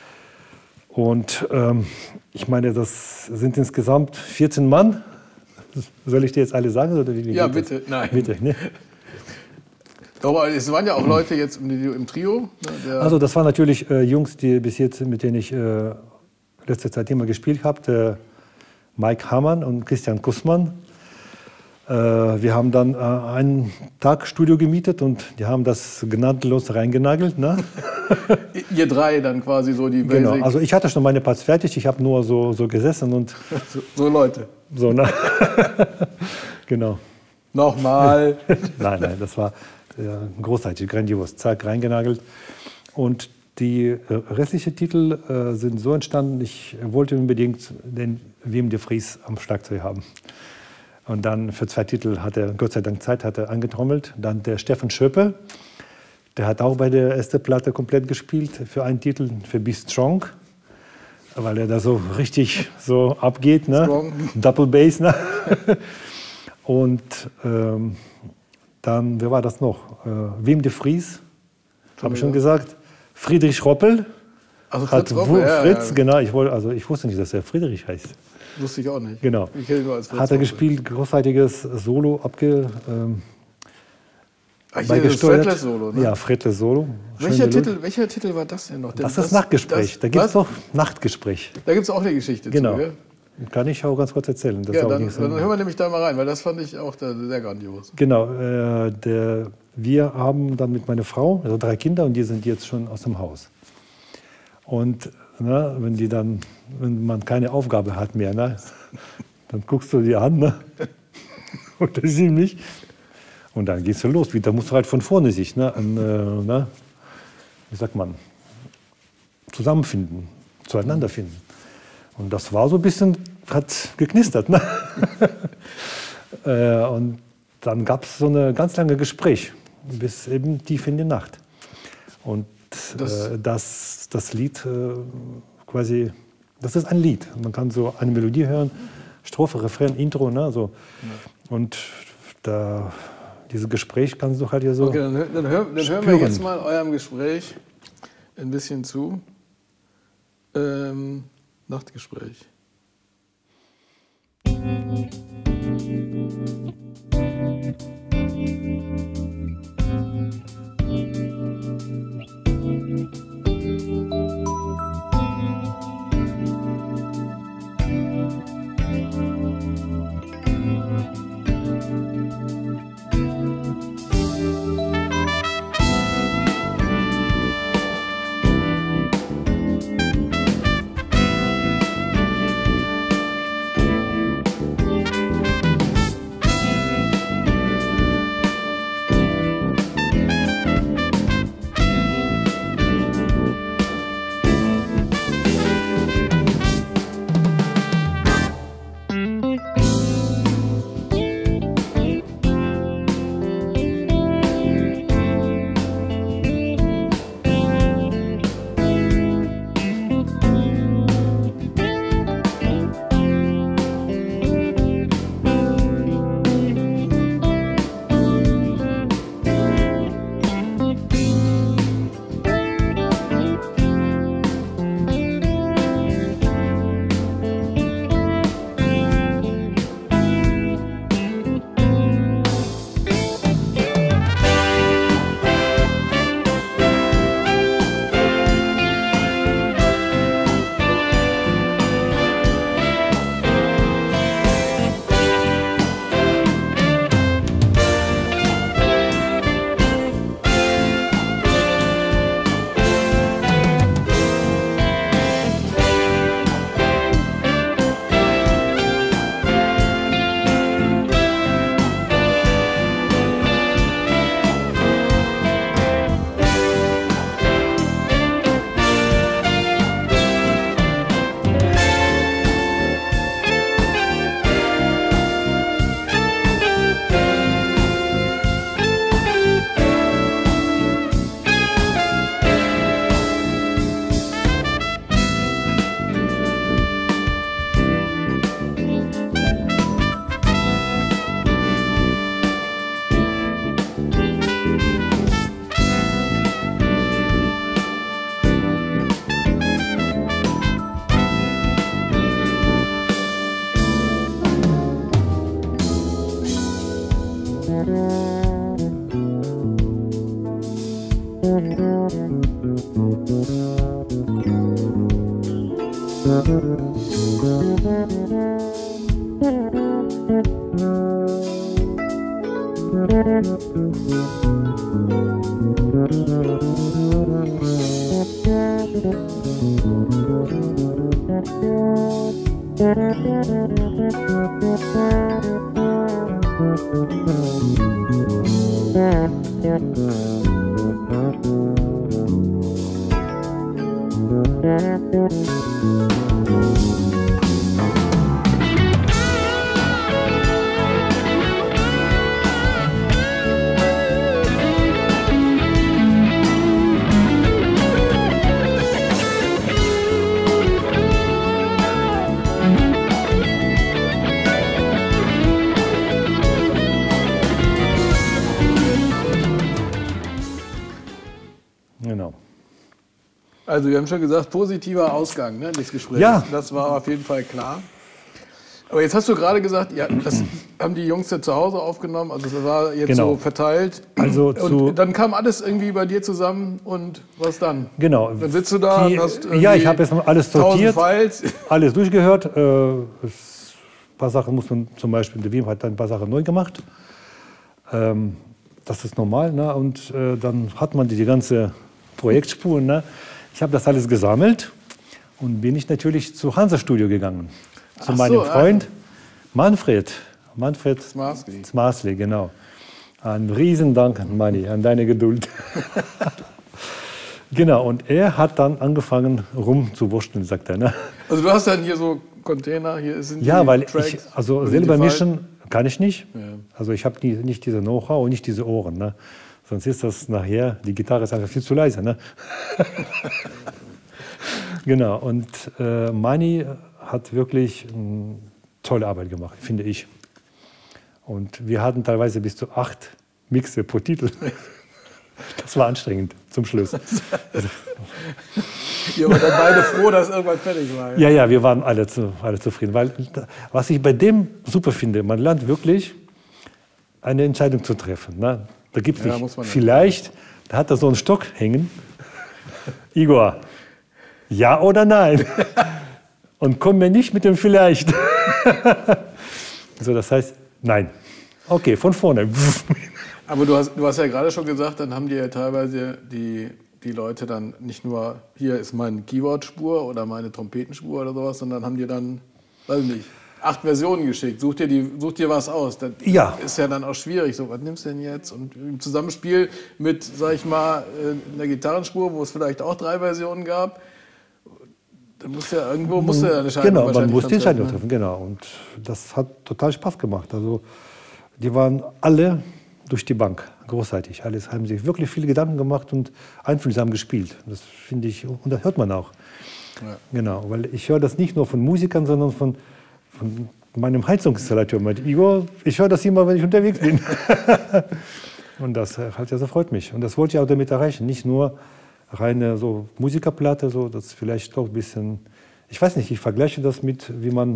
Und ähm, ich meine, das sind insgesamt vierzehn Mann. Soll ich dir jetzt alle sagen? Oder wie Ja, geht bitte, das? nein. Bitte, ne? Aber es waren ja auch Leute jetzt im, im Trio. Ne, der Also das waren natürlich äh, Jungs, die bis jetzt, mit denen ich äh, letzte Zeit immer gespielt habe. Der Mike Hamann und Christian Kussmann. Äh, wir haben dann äh, einen Tag Studio gemietet und die haben das gnadenlos reingenagelt. Ne? Ihr drei dann quasi so die Basic. Genau. Also ich hatte schon meine Parts fertig, ich habe nur so, so gesessen und so, so Leute. so. Ne? Genau. Nochmal. Nein, nein, das war ja, großartig, grandios, zack, reingenagelt. Und die äh, restlichen Titel äh, sind so entstanden, ich wollte unbedingt den Wim de Vries am Schlagzeug haben. Und dann für zwei Titel hat er, Gott sei Dank Zeit, hat er angetrommelt. Dann der Steffen Schöppe, der hat auch bei der ersten Platte komplett gespielt, für einen Titel, für Be Strong, weil er da so richtig so abgeht, ne? Strong. Double Bass. Ne? Und ähm, dann, wer war das noch? Äh, Wim de Vries, habe ich schon gesagt. Friedrich Roppel. Also Hat Fritz Roppel, ja, Fritz, ja. genau. Ich, wollte, also ich wusste nicht, dass er Friedrich heißt. Wusste ich auch nicht. Genau. Ich kenne ihn nur als Fritz Hat er Roppel. gespielt, großartiges Solo abge, ähm, Ach, hier das beigesteuert. Fretless Solo, ne? Ja, Fretless Solo. Welcher Schöne Titel, welcher Titel war das denn noch? Das ist Nachtgespräch. das- Da gibt was? es doch Nachtgespräch. Da gibt es auch eine Geschichte Genau. zu, gell? Kann ich auch ganz kurz erzählen. Das ist Ja, auch dann, nicht so- dann hören wir nämlich da mal rein, weil das fand ich auch da sehr grandios. Genau, äh, der, wir haben dann mit meiner Frau, also drei Kinder, und die sind jetzt schon aus dem Haus. Und ne, wenn, die dann, wenn man keine Aufgabe hat mehr, ne, dann guckst du die an, ne, und das sind nicht. Und dann geht's so los. Da musst du halt von vorne sich, ne, an, äh, ne, wie sagt man, zusammenfinden, zueinander finden. Und das war so ein bisschen, hat geknistert. Ne? äh, und dann gab es so ein ganz lange Gespräch, bis eben tief in die Nacht. Und Das- äh, das, das Lied äh, quasi, das ist ein Lied. Man kann so eine Melodie hören, Strophe, Refrain, Intro, ne, so. Und da, dieses Gespräch kannst du halt hier so. Okay, dann, hör- dann, hör, dann hören wir Spüren. jetzt mal eurem Gespräch ein bisschen zu. Ähm, Nachtgespräch. Genau. Also wir haben schon gesagt, positiver Ausgang, ne, des Gesprächs. Ja. Das war auf jeden Fall klar. Aber jetzt hast du gerade gesagt, ja, das haben die Jungs ja zu Hause aufgenommen, also das war jetzt Genau. so verteilt. Also zu- und dann kam alles irgendwie bei dir zusammen und was dann? Genau. Dann sitzt du da Die, und hast ja, ich habe jetzt mal alles tausend sortiert, Files. alles durchgehört. Äh, es, ein paar Sachen muss man zum Beispiel, der Wim hat ein paar Sachen neu gemacht. Ähm, das ist normal. Ne? Und äh, dann hat man die, die ganze Projektspur. Ne? Ich habe das alles gesammelt und bin ich natürlich zu Hansa Studio gegangen. Zu Ach meinem so, Freund Manfred. Manfred Zmarsli. Zmarsli, genau. Ein Riesendank an Manni, an deine Geduld. Genau, und er hat dann angefangen rumzuwurschteln, sagt er. Ne? Also du hast dann hier so Container, hier sind Ja, die weil Tracks. ich, also und selber die Files. mischen kann ich nicht. Ja. Also ich habe nie, nicht diese Know-how und nicht diese Ohren. Ne? Sonst ist das nachher, die Gitarre ist einfach viel zu leise. Ne? Genau, und äh, Manni hat wirklich mh, tolle Arbeit gemacht, finde ich. Und wir hatten teilweise bis zu acht Mixe pro Titel. Das war anstrengend zum Schluss. Ihr wart dann beide froh, dass irgendwann fertig war. Ja, ja, wir waren alle, zu, alle zufrieden. Weil, was ich bei dem super finde, man lernt wirklich, eine Entscheidung zu treffen. Ne? Da gibt es Ja, nicht muss man ja. vielleicht, da hat er so einen Stock hängen. Igor, ja oder nein? Und komm mir nicht mit dem vielleicht. So, das heißt, nein. Okay, von vorne. Aber du hast, du hast ja gerade schon gesagt, dann haben die ja teilweise die, die Leute dann nicht nur, hier ist meine Keyboard-Spur oder meine Trompetenspur oder sowas, sondern haben dir dann, weiß ich nicht, acht Versionen geschickt. Such dir, die, such dir was aus. Das Ja. ist ja dann auch schwierig. So, was nimmst du denn jetzt? Und im Zusammenspiel mit, sag ich mal, einer Gitarrenspur, wo es vielleicht auch drei Versionen gab, dann musst du ja irgendwo musst du ja eine Entscheidung Genau, man wahrscheinlich muss die dann Entscheidung treffen, treffen, genau. Und das hat total Spaß gemacht. Also die waren alle durch die Bank großartig. Alles haben sich wirklich viele Gedanken gemacht und einfühlsam gespielt. Das finde ich, und das hört man auch. Ja. Genau, weil ich höre das nicht nur von Musikern, sondern von, von meinem Heizungsinstallateur. Mit Igor, ich höre das immer, wenn ich unterwegs bin. Und das halt, also freut mich. Und das wollte ich auch damit erreichen. Nicht nur reine so Musikerplatte, so, das vielleicht auch ein bisschen, ich weiß nicht, ich vergleiche das mit, wie man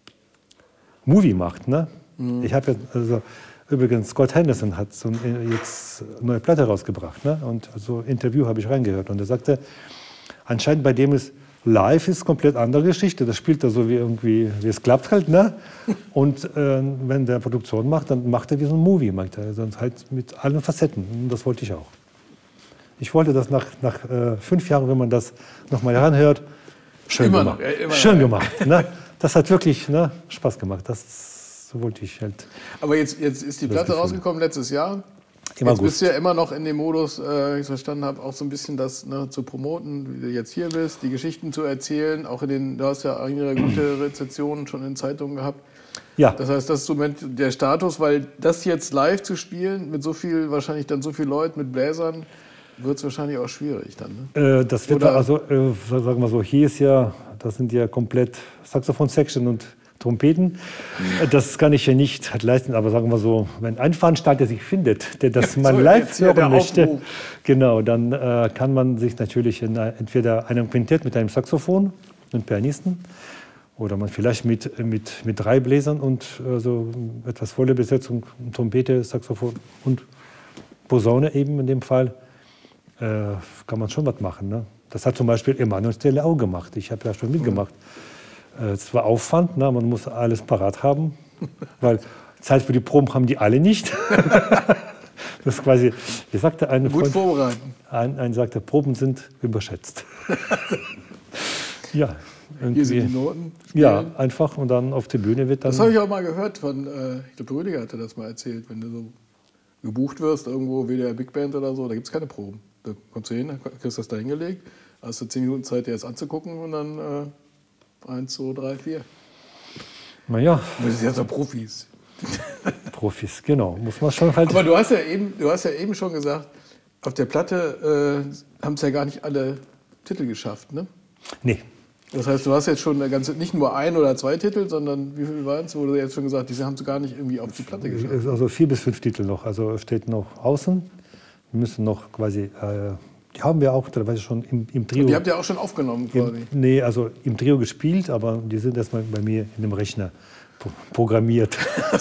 Movie macht. Ne? Mhm. Ich habe ja, also, übrigens, Scott Henderson hat so ein, jetzt eine neue Platte rausgebracht. Ne? Und so ein Interview habe ich reingehört. Und er sagte, anscheinend bei dem ist live ist komplett andere Geschichte. Das spielt er so wie irgendwie, wie es klappt halt. Ne? Und äh, wenn der Produktion macht, dann macht er wie so ein Movie. Macht er, also halt mit allen Facetten. Und das wollte ich auch. Ich wollte das nach, nach äh, fünf Jahren, wenn man das nochmal heranhört, schön immer gemacht. Noch, ja, immer schön noch. gemacht. Ne? Das hat wirklich ne, Spaß gemacht. Das so wollte ich halt. Aber jetzt, jetzt ist die Das Platte Gefühl. rausgekommen letztes Jahr. Im Jetzt August. bist du ja immer noch in dem Modus, äh, ich verstanden habe, auch so ein bisschen das ne, zu promoten, wie du jetzt hier bist, die Geschichten zu erzählen. Auch in den, du hast ja einige gute Rezensionen schon in Zeitungen gehabt. Ja, Das heißt, das ist im Moment der Status, weil das jetzt live zu spielen, mit so viel, wahrscheinlich dann so viel Leuten, mit Bläsern, wird es wahrscheinlich auch schwierig dann. Ne? äh, das wird Oder- also, äh, sagen wir so, hier ist ja, das sind ja komplett Saxophon-Section und Trompeten. Äh, Das kann ich ja nicht halt leisten, aber sagen wir so, wenn ein Veranstalter sich findet, der das Ja, mal so, live jetzt hier der hören möchte, Aufruf. genau, dann äh, kann man sich natürlich in, ein- entweder einem Quintett mit einem Saxophon und Pianisten oder man vielleicht mit, mit, mit drei Bläsern und äh, so etwas volle Besetzung, Trompete, Saxophon und Posaune eben in dem Fall, äh, kann man schon was machen. Ne? Das hat zum Beispiel Emanuel Stelle auch gemacht. Ich habe ja schon mitgemacht. Mhm. Es war Aufwand, na, man muss alles parat haben, weil Zeit für die Proben haben die alle nicht. Das ist quasi, wie sagte eine Gut Freund, vorbereiten. Ein, ein sagte, Proben sind überschätzt. Ja. Hier sind die Noten. Spielen. Ja, einfach und dann auf der Bühne wird dann... Das habe ich auch mal gehört von, äh, ich glaube, Rüdiger hatte das mal erzählt, wenn du so gebucht wirst, irgendwo wie der Big Band oder so, da gibt es keine Proben. Da kommst du hin, kriegst das da hingelegt, hast du zehn Minuten Zeit, dir das anzugucken und dann äh, eins, zwei, drei, vier. Naja. Das sind ja so Profis. Profis, genau. Muss man schon halt... Aber du hast ja eben, du hast ja eben schon gesagt, auf der Platte äh, haben es ja gar nicht alle Titel geschafft, ne? Nee. Das heißt, du hast jetzt schon eine ganze, nicht nur ein oder zwei Titel, sondern wie viel waren es? Wurde jetzt schon gesagt, diese haben es gar nicht irgendwie auf die Platte geschafft. Also vier bis fünf Titel noch. Also steht noch außen. Wir müssen noch quasi, äh, die haben wir auch teilweise schon im, im Trio. Und die habt ihr auch schon aufgenommen quasi? Im, nee, also im Trio gespielt, aber die sind erstmal bei mir in dem Rechner programmiert.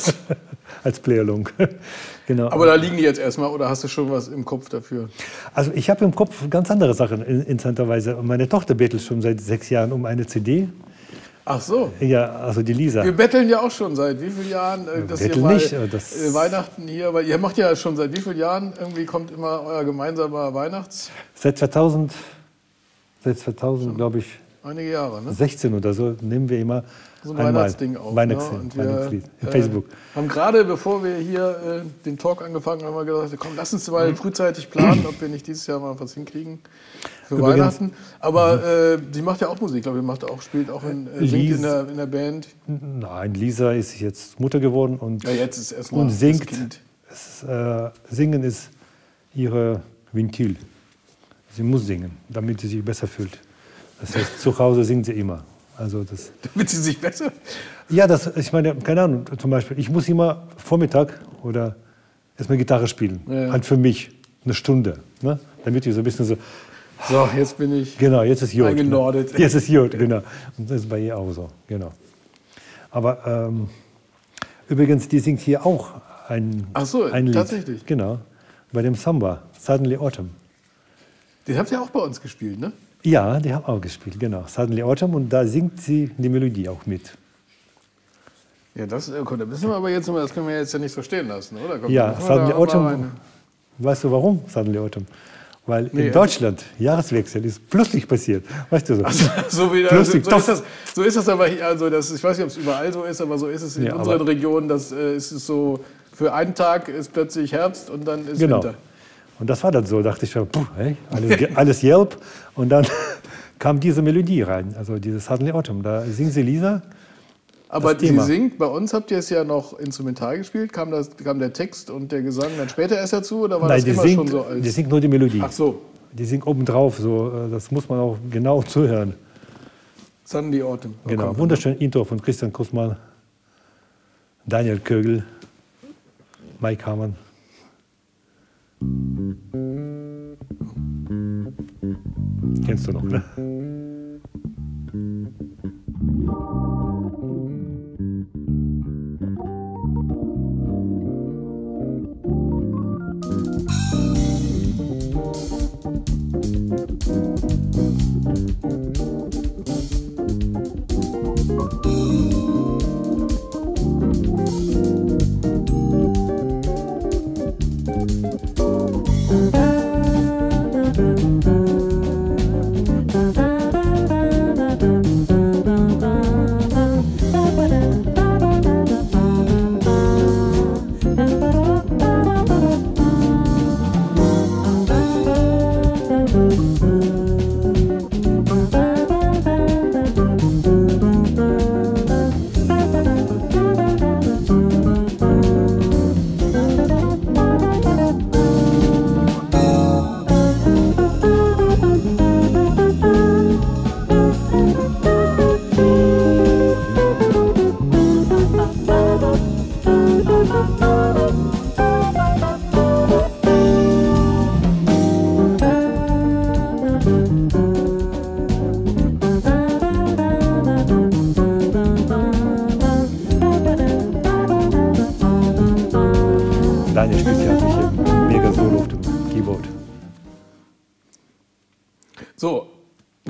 Als Playalong. Genau. Aber da liegen die jetzt erstmal oder hast du schon was im Kopf dafür? Also ich habe im Kopf ganz andere Sachen interessanterweise. Meine Tochter bettelt schon seit sechs Jahren um eine C D. Ach so. Ja, also die Lisa. Wir betteln ja auch schon seit wie vielen Jahren, äh, dass ihr mal nicht, das äh, Weihnachten hier, weil ihr macht ja schon seit wie vielen Jahren, irgendwie kommt immer euer gemeinsamer Weihnachts... Seit zweitausend, seit zweitausend glaube ich, einige Jahre, ne? sechzehn oder so, nehmen wir immer so ein einmal Weihnachtsding auf. Weihnachts Ne? Und wir, Weihnachtslied. äh, Facebook. Haben gerade, bevor wir hier äh, den Talk angefangen haben, haben wir gesagt, komm, lass uns mal frühzeitig planen, ob wir nicht dieses Jahr mal was hinkriegen für Übrigens, Weihnachten. Aber äh, sie macht ja auch Musik, glaube ich, macht auch, spielt auch in, äh, singt in, der, in der Band. Nein, Lisa ist jetzt Mutter geworden und, Ja, jetzt ist erstmal und singt. das Kind. Es, äh, singen ist ihre Ventil. Sie muss singen, damit sie sich besser fühlt. Das heißt, zu Hause singt sie immer. Also das, Damit sie sich besser... ja, das, ich meine, keine Ahnung, zum Beispiel, ich muss immer Vormittag oder erstmal Gitarre spielen. Ja. Halt für mich, eine Stunde. Ne? Damit ich so ein bisschen so, So, jetzt bin ich genau, jetzt ist Jod. eingenordet. Ne? Jetzt ist Jod, genau. Und das ist bei ihr auch so, genau. Aber ähm, übrigens, die singt hier auch ein, Ach so, ein Lied. tatsächlich? Genau, bei dem Samba, Suddenly Autumn. Den habt ihr auch bei uns gespielt, ne? Ja, die haben auch gespielt, genau. Suddenly Autumn und da singt sie die Melodie auch mit. Ja, das, okay, da müssen wir aber jetzt, das können wir jetzt ja nicht so stehen lassen, oder? Komm, Ja, machen wir Suddenly da aber Autumn. eine- Weißt du warum Suddenly Autumn? Weil Nee, in Deutschland Jahreswechsel ist plötzlich passiert. Weißt du so? Also, so, wie, so, Plötzlich, so, ist das, so ist das aber hier, also das, ich weiß nicht, ob es überall so ist, aber so ist es in Ja, unseren aber- Regionen, dass äh, es ist so, für einen Tag ist plötzlich Herbst und dann ist Genau. Winter. Und das war dann so, dachte ich, puh, hey, alles, ge- alles Yelp. Und dann kam diese Melodie rein, also dieses Suddenly Autumn. Da singt sie Lisa. Aber Das sie Thema. singt, bei uns habt ihr es ja noch instrumental gespielt, kam, das, kam der Text und der Gesang dann später erst dazu oder war Nein, das die immer singt, schon so als... die singt nur die Melodie. Ach so, Die singt obendrauf, so, äh, das muss man auch genau zuhören. Sunday Autumn. Oh, Genau, komm. wunderschön Intro von Christian Kussmann, Daniel Kögel, Mike Hamann. Kennst du noch, ne?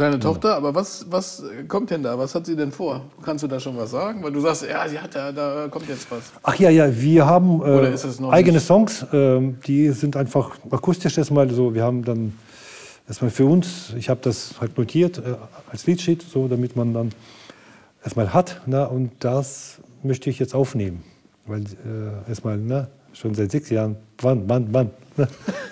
Deine Tochter, aber was, was kommt denn da? Was hat sie denn vor? Kannst du da schon was sagen? Weil du sagst, ja, sie hat da, da kommt jetzt was. Ach ja, ja, wir haben Oder äh, ist es noch eigene nicht? Songs, ähm, die sind einfach akustisch erstmal so. Wir haben dann erstmal für uns, ich habe das halt notiert äh, als Liedsheet, so, damit man dann erstmal hat. Na, und das möchte ich jetzt aufnehmen. Weil äh, erstmal, ne, schon seit sechs Jahren, wann, wann, wann. Ne?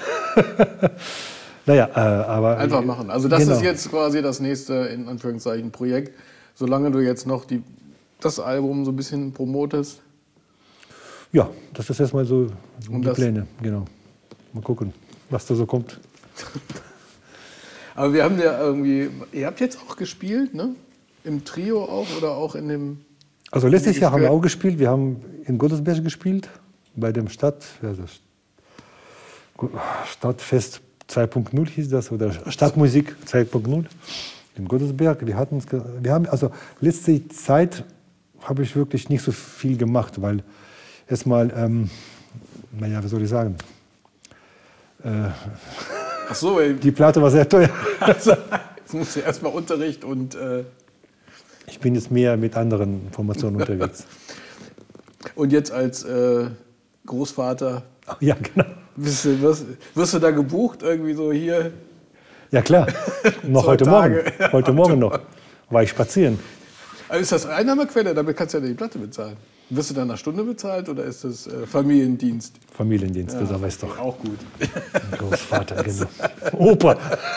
Naja, äh, aber... Einfach machen. Also das genau. ist jetzt quasi das nächste, in Anführungszeichen, Projekt. Solange du jetzt noch die, das Album so ein bisschen promotest. Ja, das ist erstmal so Und die das- Pläne, genau. Mal gucken, was da so kommt. Aber wir haben ja irgendwie, ihr habt jetzt auch gespielt, ne? Im Trio auch oder auch in dem... Also letztes Wie Jahr haben wir gespielt? auch gespielt. Wir haben in Gottesberg gespielt, bei dem Stadt, ja, das Stadtfest zwei Punkt null hieß das, oder Stadtmusik zwei Punkt null in Gottesberg. Wir hatten, wir haben, also letzte Zeit habe ich wirklich nicht so viel gemacht, weil erstmal, ähm, naja, wie soll ich sagen, äh, Ach so, ey, die Platte war sehr teuer. also, jetzt musst du erstmal Unterricht und... Äh, Ich bin jetzt mehr mit anderen Formationen unterwegs. Und jetzt als äh, Großvater, Ja, genau. wirst du, wirst, wirst du da gebucht, irgendwie so hier? Ja, klar. Noch Zwei heute Tage. Morgen. Heute Morgen noch. War ich spazieren. Also ist das Einnahmequelle? Damit kannst du ja die Platte bezahlen. Wirst du dann nach Stunde bezahlt oder ist das äh, Familiendienst? Familiendienst, das weiß doch. Auch gut. Großvater, genau. Opa.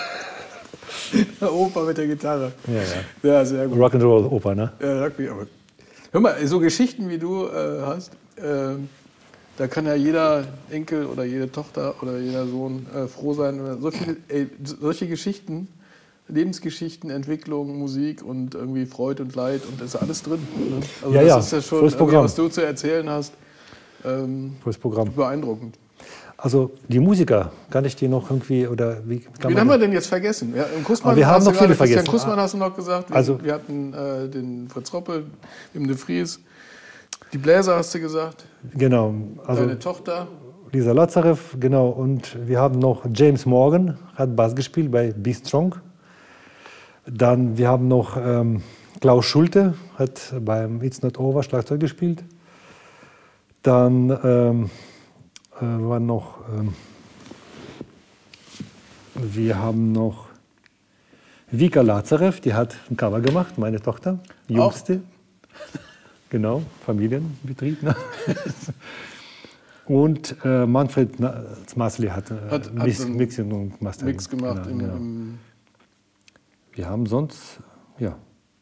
Opa mit der Gitarre. Ja, ja. Ja, sehr gut. Rock'n'Roll Opa, ne? Ja, Rugby, aber. Hör mal, so Geschichten wie du äh, hast, äh, da kann ja jeder Enkel oder jede Tochter oder jeder Sohn äh, froh sein. So viele, ey, solche Geschichten, Lebensgeschichten, Entwicklung, Musik und irgendwie Freude und Leid und da ist alles drin. Ne? Also Ja, das ja, ist ja schon, volles irgendwie, Programm. was du zu erzählen hast, ähm, Volles Programm. beeindruckend. Also die Musiker, kann ich die noch irgendwie, oder wie kann Wen man haben wir denn jetzt vergessen? Ja, im Kussmann Aber wir haben hast du noch viele gerade, Christian vergessen. Kussmann hast du noch gesagt. Wir, Also- wir hatten äh, den Fritz Roppel, im De Vries. Die Bläser hast du gesagt. Genau, also Deine Tochter. Lisa Lazarev, genau. Und wir haben noch James Morgan, hat Bass gespielt bei Be Strong. Dann, wir haben noch ähm, Klaus Schulte, hat beim It's Not Over Schlagzeug gespielt. Dann ähm, äh, war noch, ähm, wir haben noch Vika Lazarev, die hat ein Cover gemacht, meine Tochter, die Auch? jüngste. Genau, Familienbetrieb. Ne? Und äh, Manfred Na- Zmasli hat, äh, Hat- hat Mix, so einen Mixing und Mastering. Mix gemacht. Genau, im, genau. im, Wir haben sonst, ja,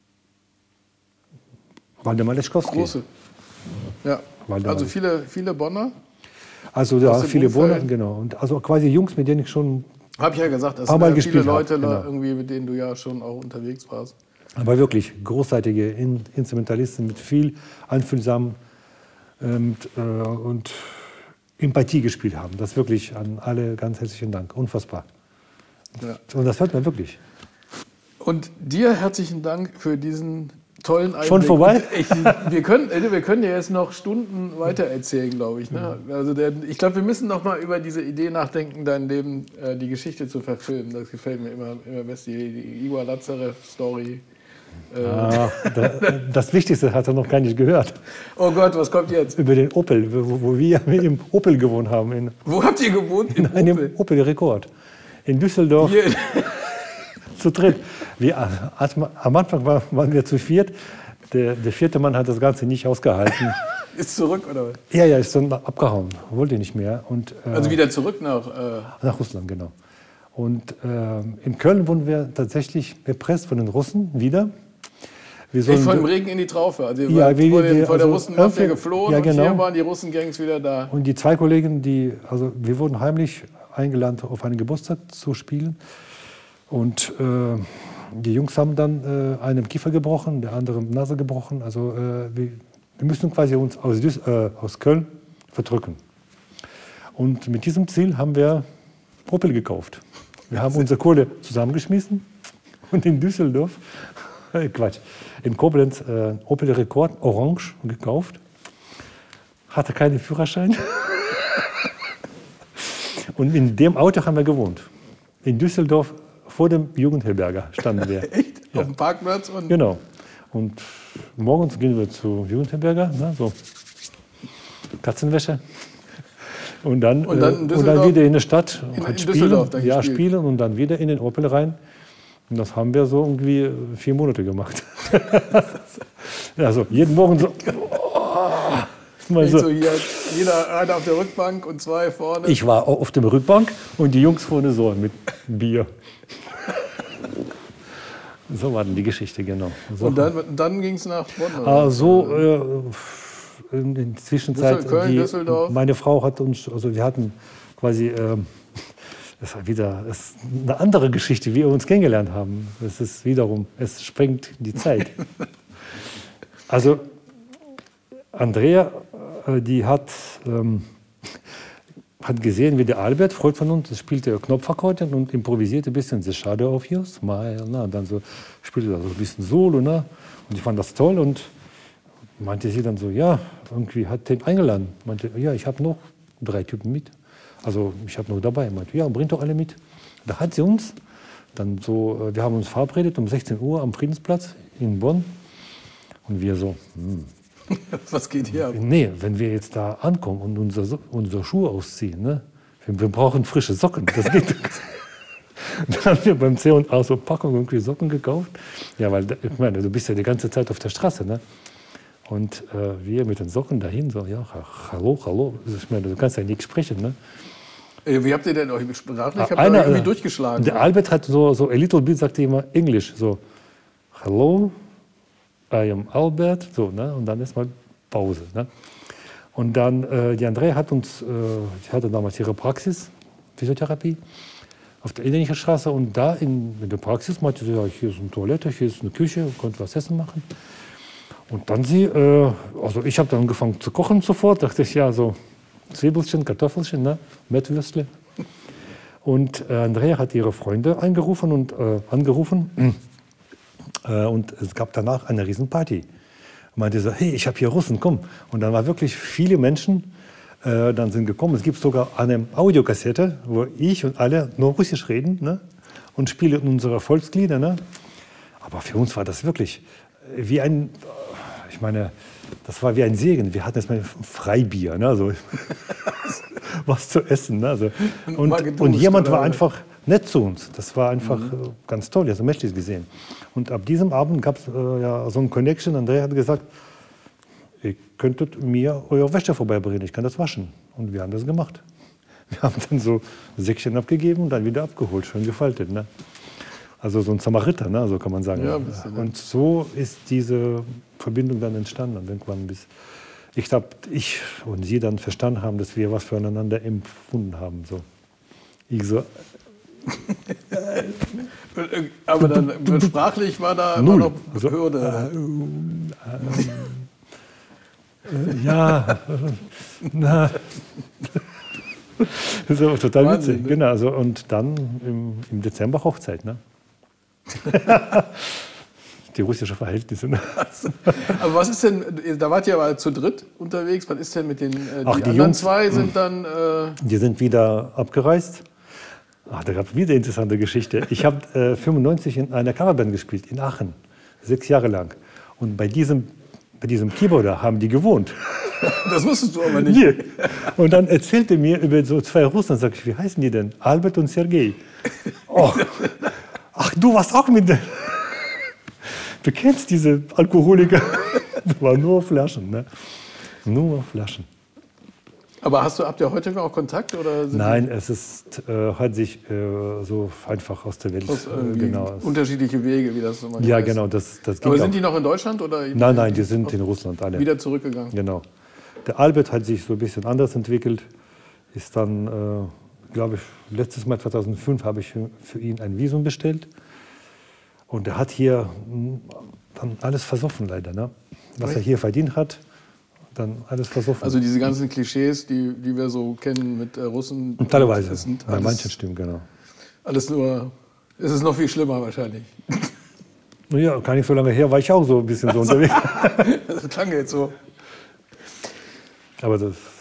Waldemar Leschkowski. große. Ja. Waldemar. Also viele, viele Bonner. Also da aus dem viele Umfeld. Wohner, genau. Und also quasi Jungs, mit denen ich schon, Habe ich ja gesagt, das Paar sind Mal ja viele gespielt hab, Leute, genau. irgendwie, mit denen du ja schon auch unterwegs warst. aber wirklich großartige In Instrumentalisten mit viel Einfühlsam und, äh, und Empathie gespielt haben. Das wirklich an alle ganz herzlichen Dank. Unfassbar. Ja. Und das hört man wirklich. Und dir herzlichen Dank für diesen tollen Einblick. Schon vorbei? Und Ich, wir, können, äh, wir können ja jetzt noch Stunden weiter erzählen, glaube ich. Ne? Also der, ich glaube, wir müssen noch mal über diese Idee nachdenken, dein Leben, äh, die Geschichte zu verfilmen. Das gefällt mir immer, immer best, die, die Igor Lazarev-Story. Äh, Ah, da, das Wichtigste hat er noch gar nicht gehört. Oh Gott, was kommt jetzt? Über den Opel, wo, wo wir im Opel gewohnt haben. In, Wo habt ihr gewohnt? In in einem Opel? Opel Rekord. In Düsseldorf. Hier, Zu dritt. Wir, als, man- am Anfang war, waren wir zu viert. Der, der vierte Mann hat das Ganze nicht ausgehalten. ist zurück, oder was? Ja, ja, ist dann abgehauen. Wollte nicht mehr. Und, äh, Also wieder zurück nach... Äh, nach Russland, genau. Und äh, in Köln wurden wir tatsächlich erpresst von den Russen wieder. Wir echt sollen, von dem Regen in die Traufe. Also ihr Ja, wart wie- vor, den, wir- vor der also Russenmafia irgendwie- geflohen ja, und genau. hier waren die Russengangs wieder da. und die zwei Kollegen, die, also wir wurden heimlich eingeladen, auf einen Geburtstag zu spielen. Und äh, die Jungs haben dann äh, einem Kiefer gebrochen, der andere Nase gebrochen. Also äh, wir, wir müssen quasi uns aus, Düs- äh, aus Köln verdrücken. Und mit diesem Ziel haben wir Opel gekauft. Wir haben unsere Kohle zusammengeschmissen und in Düsseldorf, äh, Quatsch, in Koblenz äh, Opel Rekord Orange gekauft. Hatte keinen Führerschein. Und in dem Auto haben wir gewohnt. In Düsseldorf vor dem Jugendherberger standen wir. Echt? Ja. Auf dem Parkplatz? Und Genau. Und morgens gehen wir zu Jugendherberger, ne, so Katzenwäsche. Und dann, Und dann, äh, und dann wieder in der Stadt in, halt in spielen, dann ja, gespielt. spielen und dann wieder in den Opel rein. Und das haben wir so irgendwie vier Monate gemacht. Also jeden Morgen so. Oh, mal so. so. Hier, jeder einer auf der Rückbank und zwei vorne. Ich war auf der Rückbank und die Jungs vorne so mit Bier. So war dann die Geschichte, genau. So. Und dann, dann ging es nach Bonn? Oder? Also äh, in der Zwischenzeit, Düssel, Köln, die, Düsseldorf. meine Frau hat uns, also wir hatten quasi, äh, das war wieder das ist eine andere Geschichte, wie wir uns kennengelernt haben. Es ist wiederum, es sprengt die Zeit. Also Andrea, äh, die hat, ähm, hat gesehen, wie der Albert, Freund von uns, spielte Knopfakkordeon und improvisierte ein bisschen The Shadow of You, Smile. Na, und dann so spielte er so ein bisschen Solo. Na, und ich fand das toll und meinte sie dann so, ja, irgendwie hat den eingeladen. Meinte, ja, ich habe noch drei Typen mit. Also ich habe noch dabei. Meinte, ja, bringt doch alle mit. Da hat sie uns dann so, wir haben uns verabredet um sechzehn Uhr am Friedensplatz in Bonn. Und wir so, hm. Was geht hier ab? Nee, wenn wir jetzt da ankommen und unsere, unsere Schuhe ausziehen, ne? wir, wir brauchen frische Socken. Das geht. Dann haben wir beim C und A so Packung irgendwie Socken gekauft. Ja, weil ich meine, du bist ja die ganze Zeit auf der Straße. Ne? Und äh, wir mit den Socken dahin, so, ja, hallo, hallo. Ich meine, du kannst ja nicht sprechen. Ne? Wie habt ihr denn euch sprachlich? Ich habe Einer, irgendwie durchgeschlagen. Der Albert hat so, so a little bit, sagte immer Englisch. So, hello, I am Albert. So, ne? Und dann erstmal Pause. Ne? Und dann, äh, die Andrea hat uns, äh, die hatte damals ihre Praxis, Physiotherapie, auf der Innerlichen Straße. Und da in, in der Praxis meinte sie, ja, hier ist eine Toilette, hier ist eine Küche, könnt was essen machen. Und dann sie, äh, also ich habe dann angefangen zu kochen sofort, dachte ich, ja, so Zwiebelchen, Kartoffelchen, ne? Mettwürstchen. Und äh, Andrea hat ihre Freunde eingerufen und äh, angerufen. Äh, und es gab danach eine Riesenparty. Meinte so, hey, ich habe hier Russen, komm. Und dann waren wirklich viele Menschen, äh, dann sind gekommen. Es gibt sogar eine Audiokassette, wo ich und alle nur Russisch reden, ne? Und spielen unsere Volkslieder. Ne? Aber für uns war das wirklich wie ein, ich meine, das war wie ein Segen. Wir hatten erstmal Freibier, ne? Also, was zu essen. Ne? Also, und, und jemand war einfach nett zu uns. Das war einfach mhm. ganz toll, also menschlich gesehen. Und ab diesem Abend gab es äh, ja, so ein Connection. Andrea hat gesagt, ihr könntet mir eure Wäsche vorbeibringen, ich kann das waschen. Und wir haben das gemacht. Wir haben dann so Säckchen abgegeben und dann wieder abgeholt, schön gefaltet. Ne? Also so ein Samariter, ne? So kann man sagen. Ja, bisschen, und so ist diese Verbindung dann entstanden. Und irgendwann bis ich glaube, ich und sie dann verstanden haben, dass wir was füreinander empfunden haben. So. Ich so. Aber dann sprachlich war da Null. Immer noch Hürde. Äh, äh, äh, ja, na. Das ist aber total Wahnsinn, witzig. Ne? Genau, also, und dann im, im Dezember Hochzeit. Ne? Die russischen Verhältnisse. Ne? Aber was ist denn, da wart ihr aber zu dritt unterwegs, was ist denn mit den, äh, die, Ach, die anderen Jungs, zwei sind dann... Äh die sind wieder abgereist. Ach, da gab es wieder eine interessante Geschichte. Ich habe äh, fünfundneunzig in einer Coverband gespielt, in Aachen, sechs Jahre lang. Und bei diesem, bei diesem Keyboarder haben die gewohnt. Das wusstest du aber nicht. Nee. Und dann erzählte mir über so zwei Russen, sag ich, wie heißen die denn? Albert und Sergei. Oh. Ach, du warst auch mit denen. Du kennst diese Alkoholiker. Das waren nur Flaschen, ne? Nur Flaschen. Aber hast du, habt ihr heute noch Kontakt? Oder Nein, es ist, äh, hat sich äh, so einfach aus der Welt. Aus, äh, genau. Unterschiedliche Wege, wie das so mal Ja, heißt. genau. Das, das Aber ging sind auch. die noch in Deutschland? Oder in Nein, nein, die sind in Russland alle. Wieder zurückgegangen? Genau. Der Albert hat sich so ein bisschen anders entwickelt. Ist dann, äh, glaube ich, letztes Mal zweitausendfünf habe ich für ihn ein Visum bestellt. Und er hat hier dann alles versoffen, leider. Ne? Was er hier verdient hat, dann alles versoffen. Also diese ganzen Klischees, die, die wir so kennen mit äh, Russen. Und teilweise, sind bei manchen stimmen, genau. Alles nur, es ist noch viel schlimmer wahrscheinlich. Ja, gar nicht so lange her, war ich auch so ein bisschen so unterwegs. Das klang jetzt so. Aber das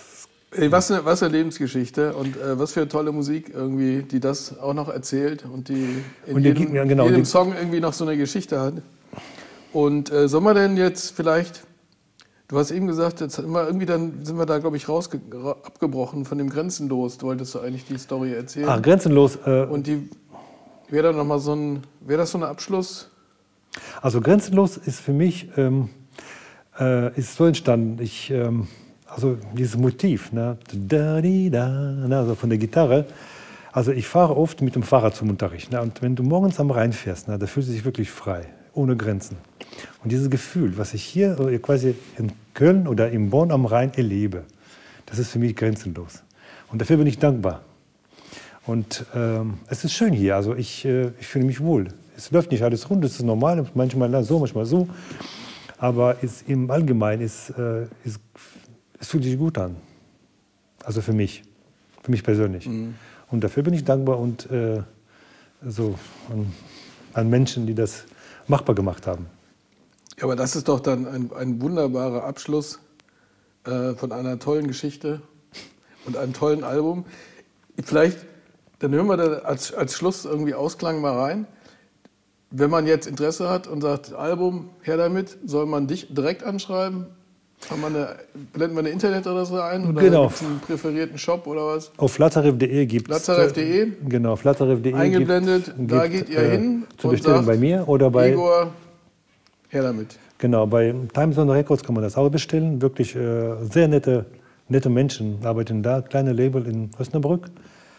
Ey, was, eine, was eine Lebensgeschichte und äh, was für eine tolle Musik irgendwie, die das auch noch erzählt und die in und jedem, ja, genau, jedem Song irgendwie noch so eine Geschichte hat. Und äh, soll man denn jetzt vielleicht, du hast eben gesagt, jetzt immer irgendwie dann sind wir da, glaube ich, raus abgebrochen von dem Grenzenlos. Du wolltest du eigentlich die Story erzählen. Ach, Grenzenlos. Äh, und die wäre dann noch mal so ein, wäre das so ein Abschluss? Also Grenzenlos ist für mich ähm, äh, ist so entstanden. Ich ähm, Also dieses Motiv, ne? Da, di, da, ne? Also von der Gitarre. Also ich fahre oft mit dem Fahrrad zum Unterricht. Ne? Und wenn du morgens am Rhein fährst, ne? Da fühlst du dich wirklich frei, ohne Grenzen. Und dieses Gefühl, was ich hier quasi in Köln oder in Bonn am Rhein erlebe, das ist für mich grenzenlos. Und dafür bin ich dankbar. Und ähm, es ist schön hier, also ich, äh, ich fühle mich wohl. Es läuft nicht alles rund, es ist normal, manchmal so, manchmal so. Aber es, im Allgemeinen ist, äh, ist es fühlt sich gut an. Also für mich, für mich persönlich. Mhm. Und dafür bin ich dankbar und äh, so an, an Menschen, die das machbar gemacht haben. Ja, aber das ist doch dann ein, ein wunderbarer Abschluss äh, von einer tollen Geschichte und einem tollen Album. Vielleicht, dann hören wir da als, als Schluss irgendwie Ausklang mal rein. Wenn man jetzt Interesse hat und sagt, Album, her damit, soll man dich direkt anschreiben? Haben wir eine, blenden wir eine Internetadresse ein oder genau. Gibt's einen präferierten Shop oder was? Auf flatteref punkt de gibt es. flatteref punkt de? Genau, flatteref punkt de. Eingeblendet, gibt, da gibt, geht ihr äh, hin. Zur Bestellung bei mir oder bei. Igor, her damit. Genau, bei Timezone Records kann man das auch bestellen. Wirklich äh, sehr nette, nette Menschen arbeiten da, kleine Label in Osnabrück.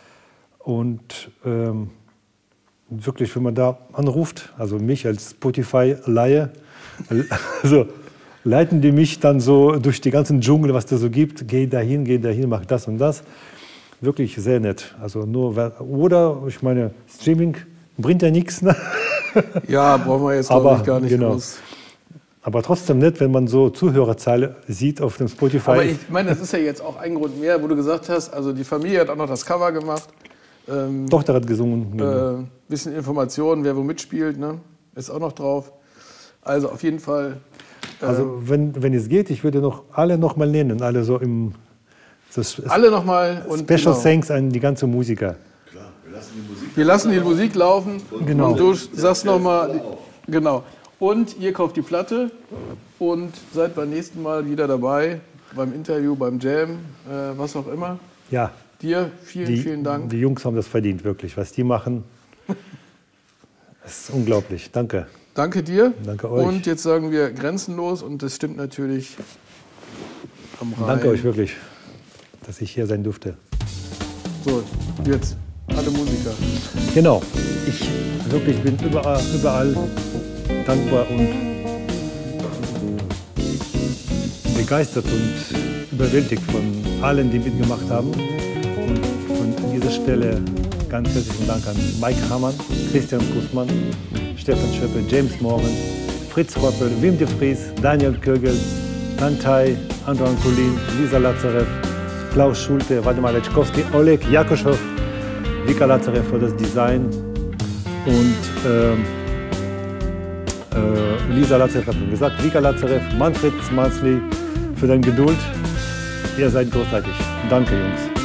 Und ähm, wirklich, wenn man da anruft, also mich als Spotify-Laie, also leiten die mich dann so durch die ganzen Dschungel, was da so gibt. Geh dahin, geh dahin, mach das und das. Wirklich sehr nett. Also nur, oder, ich meine, Streaming bringt ja nichts. Ne? Ja, brauchen wir jetzt glaube ich gar nicht genau. groß. Aber trotzdem nett, wenn man so Zuhörerzahl sieht auf dem Spotify. Aber ich meine, das ist ja jetzt auch ein Grund mehr, wo du gesagt hast, also die Familie hat auch noch das Cover gemacht. Ähm, Tochter hat gesungen. Genau. Äh, bisschen Informationen, wer wo mitspielt, ne? Ist auch noch drauf. Also auf jeden Fall. Äh, Also wenn, wenn es geht, ich würde noch alle noch mal nennen, alle so im so alle noch mal und Special genau. Thanks an die ganze Musiker. Klar, wir lassen die Musik. Wir lassen die Musik laufen. Genau. Und du sagst noch mal, genau. Und ihr kauft die Platte und seid beim nächsten Mal wieder dabei beim Interview, beim Jam, äh, was auch immer. Ja. Dir vielen, die, vielen Dank. Die Jungs haben das verdient, wirklich. Was die machen, ist unglaublich. Danke. Danke dir. Danke euch. Und jetzt sagen wir grenzenlos und das stimmt natürlich am Rhein. Danke euch wirklich, dass ich hier sein durfte. So, jetzt alle Musiker. Genau. Ich wirklich bin überall, überall dankbar und begeistert und überwältigt von allen, die mitgemacht haben. Und an dieser Stelle ganz herzlichen Dank an Mike Hamann, Christian Kussmann, Stefan Schöppe, James Morgan, Fritz Roppel, Wim de Vries, Daniel Kögel, Tantai, Antoine Kulin, Lisa Lazarev, Klaus Schulte, Waldemar Leczkowski, Oleg Jakoschow, Vika Lazarev für das Design und ähm, äh, Lisa Lazarev hat mir gesagt, Vika Lazarev, Manfred Smansli für deine Geduld. Ihr seid großartig. Danke, Jungs.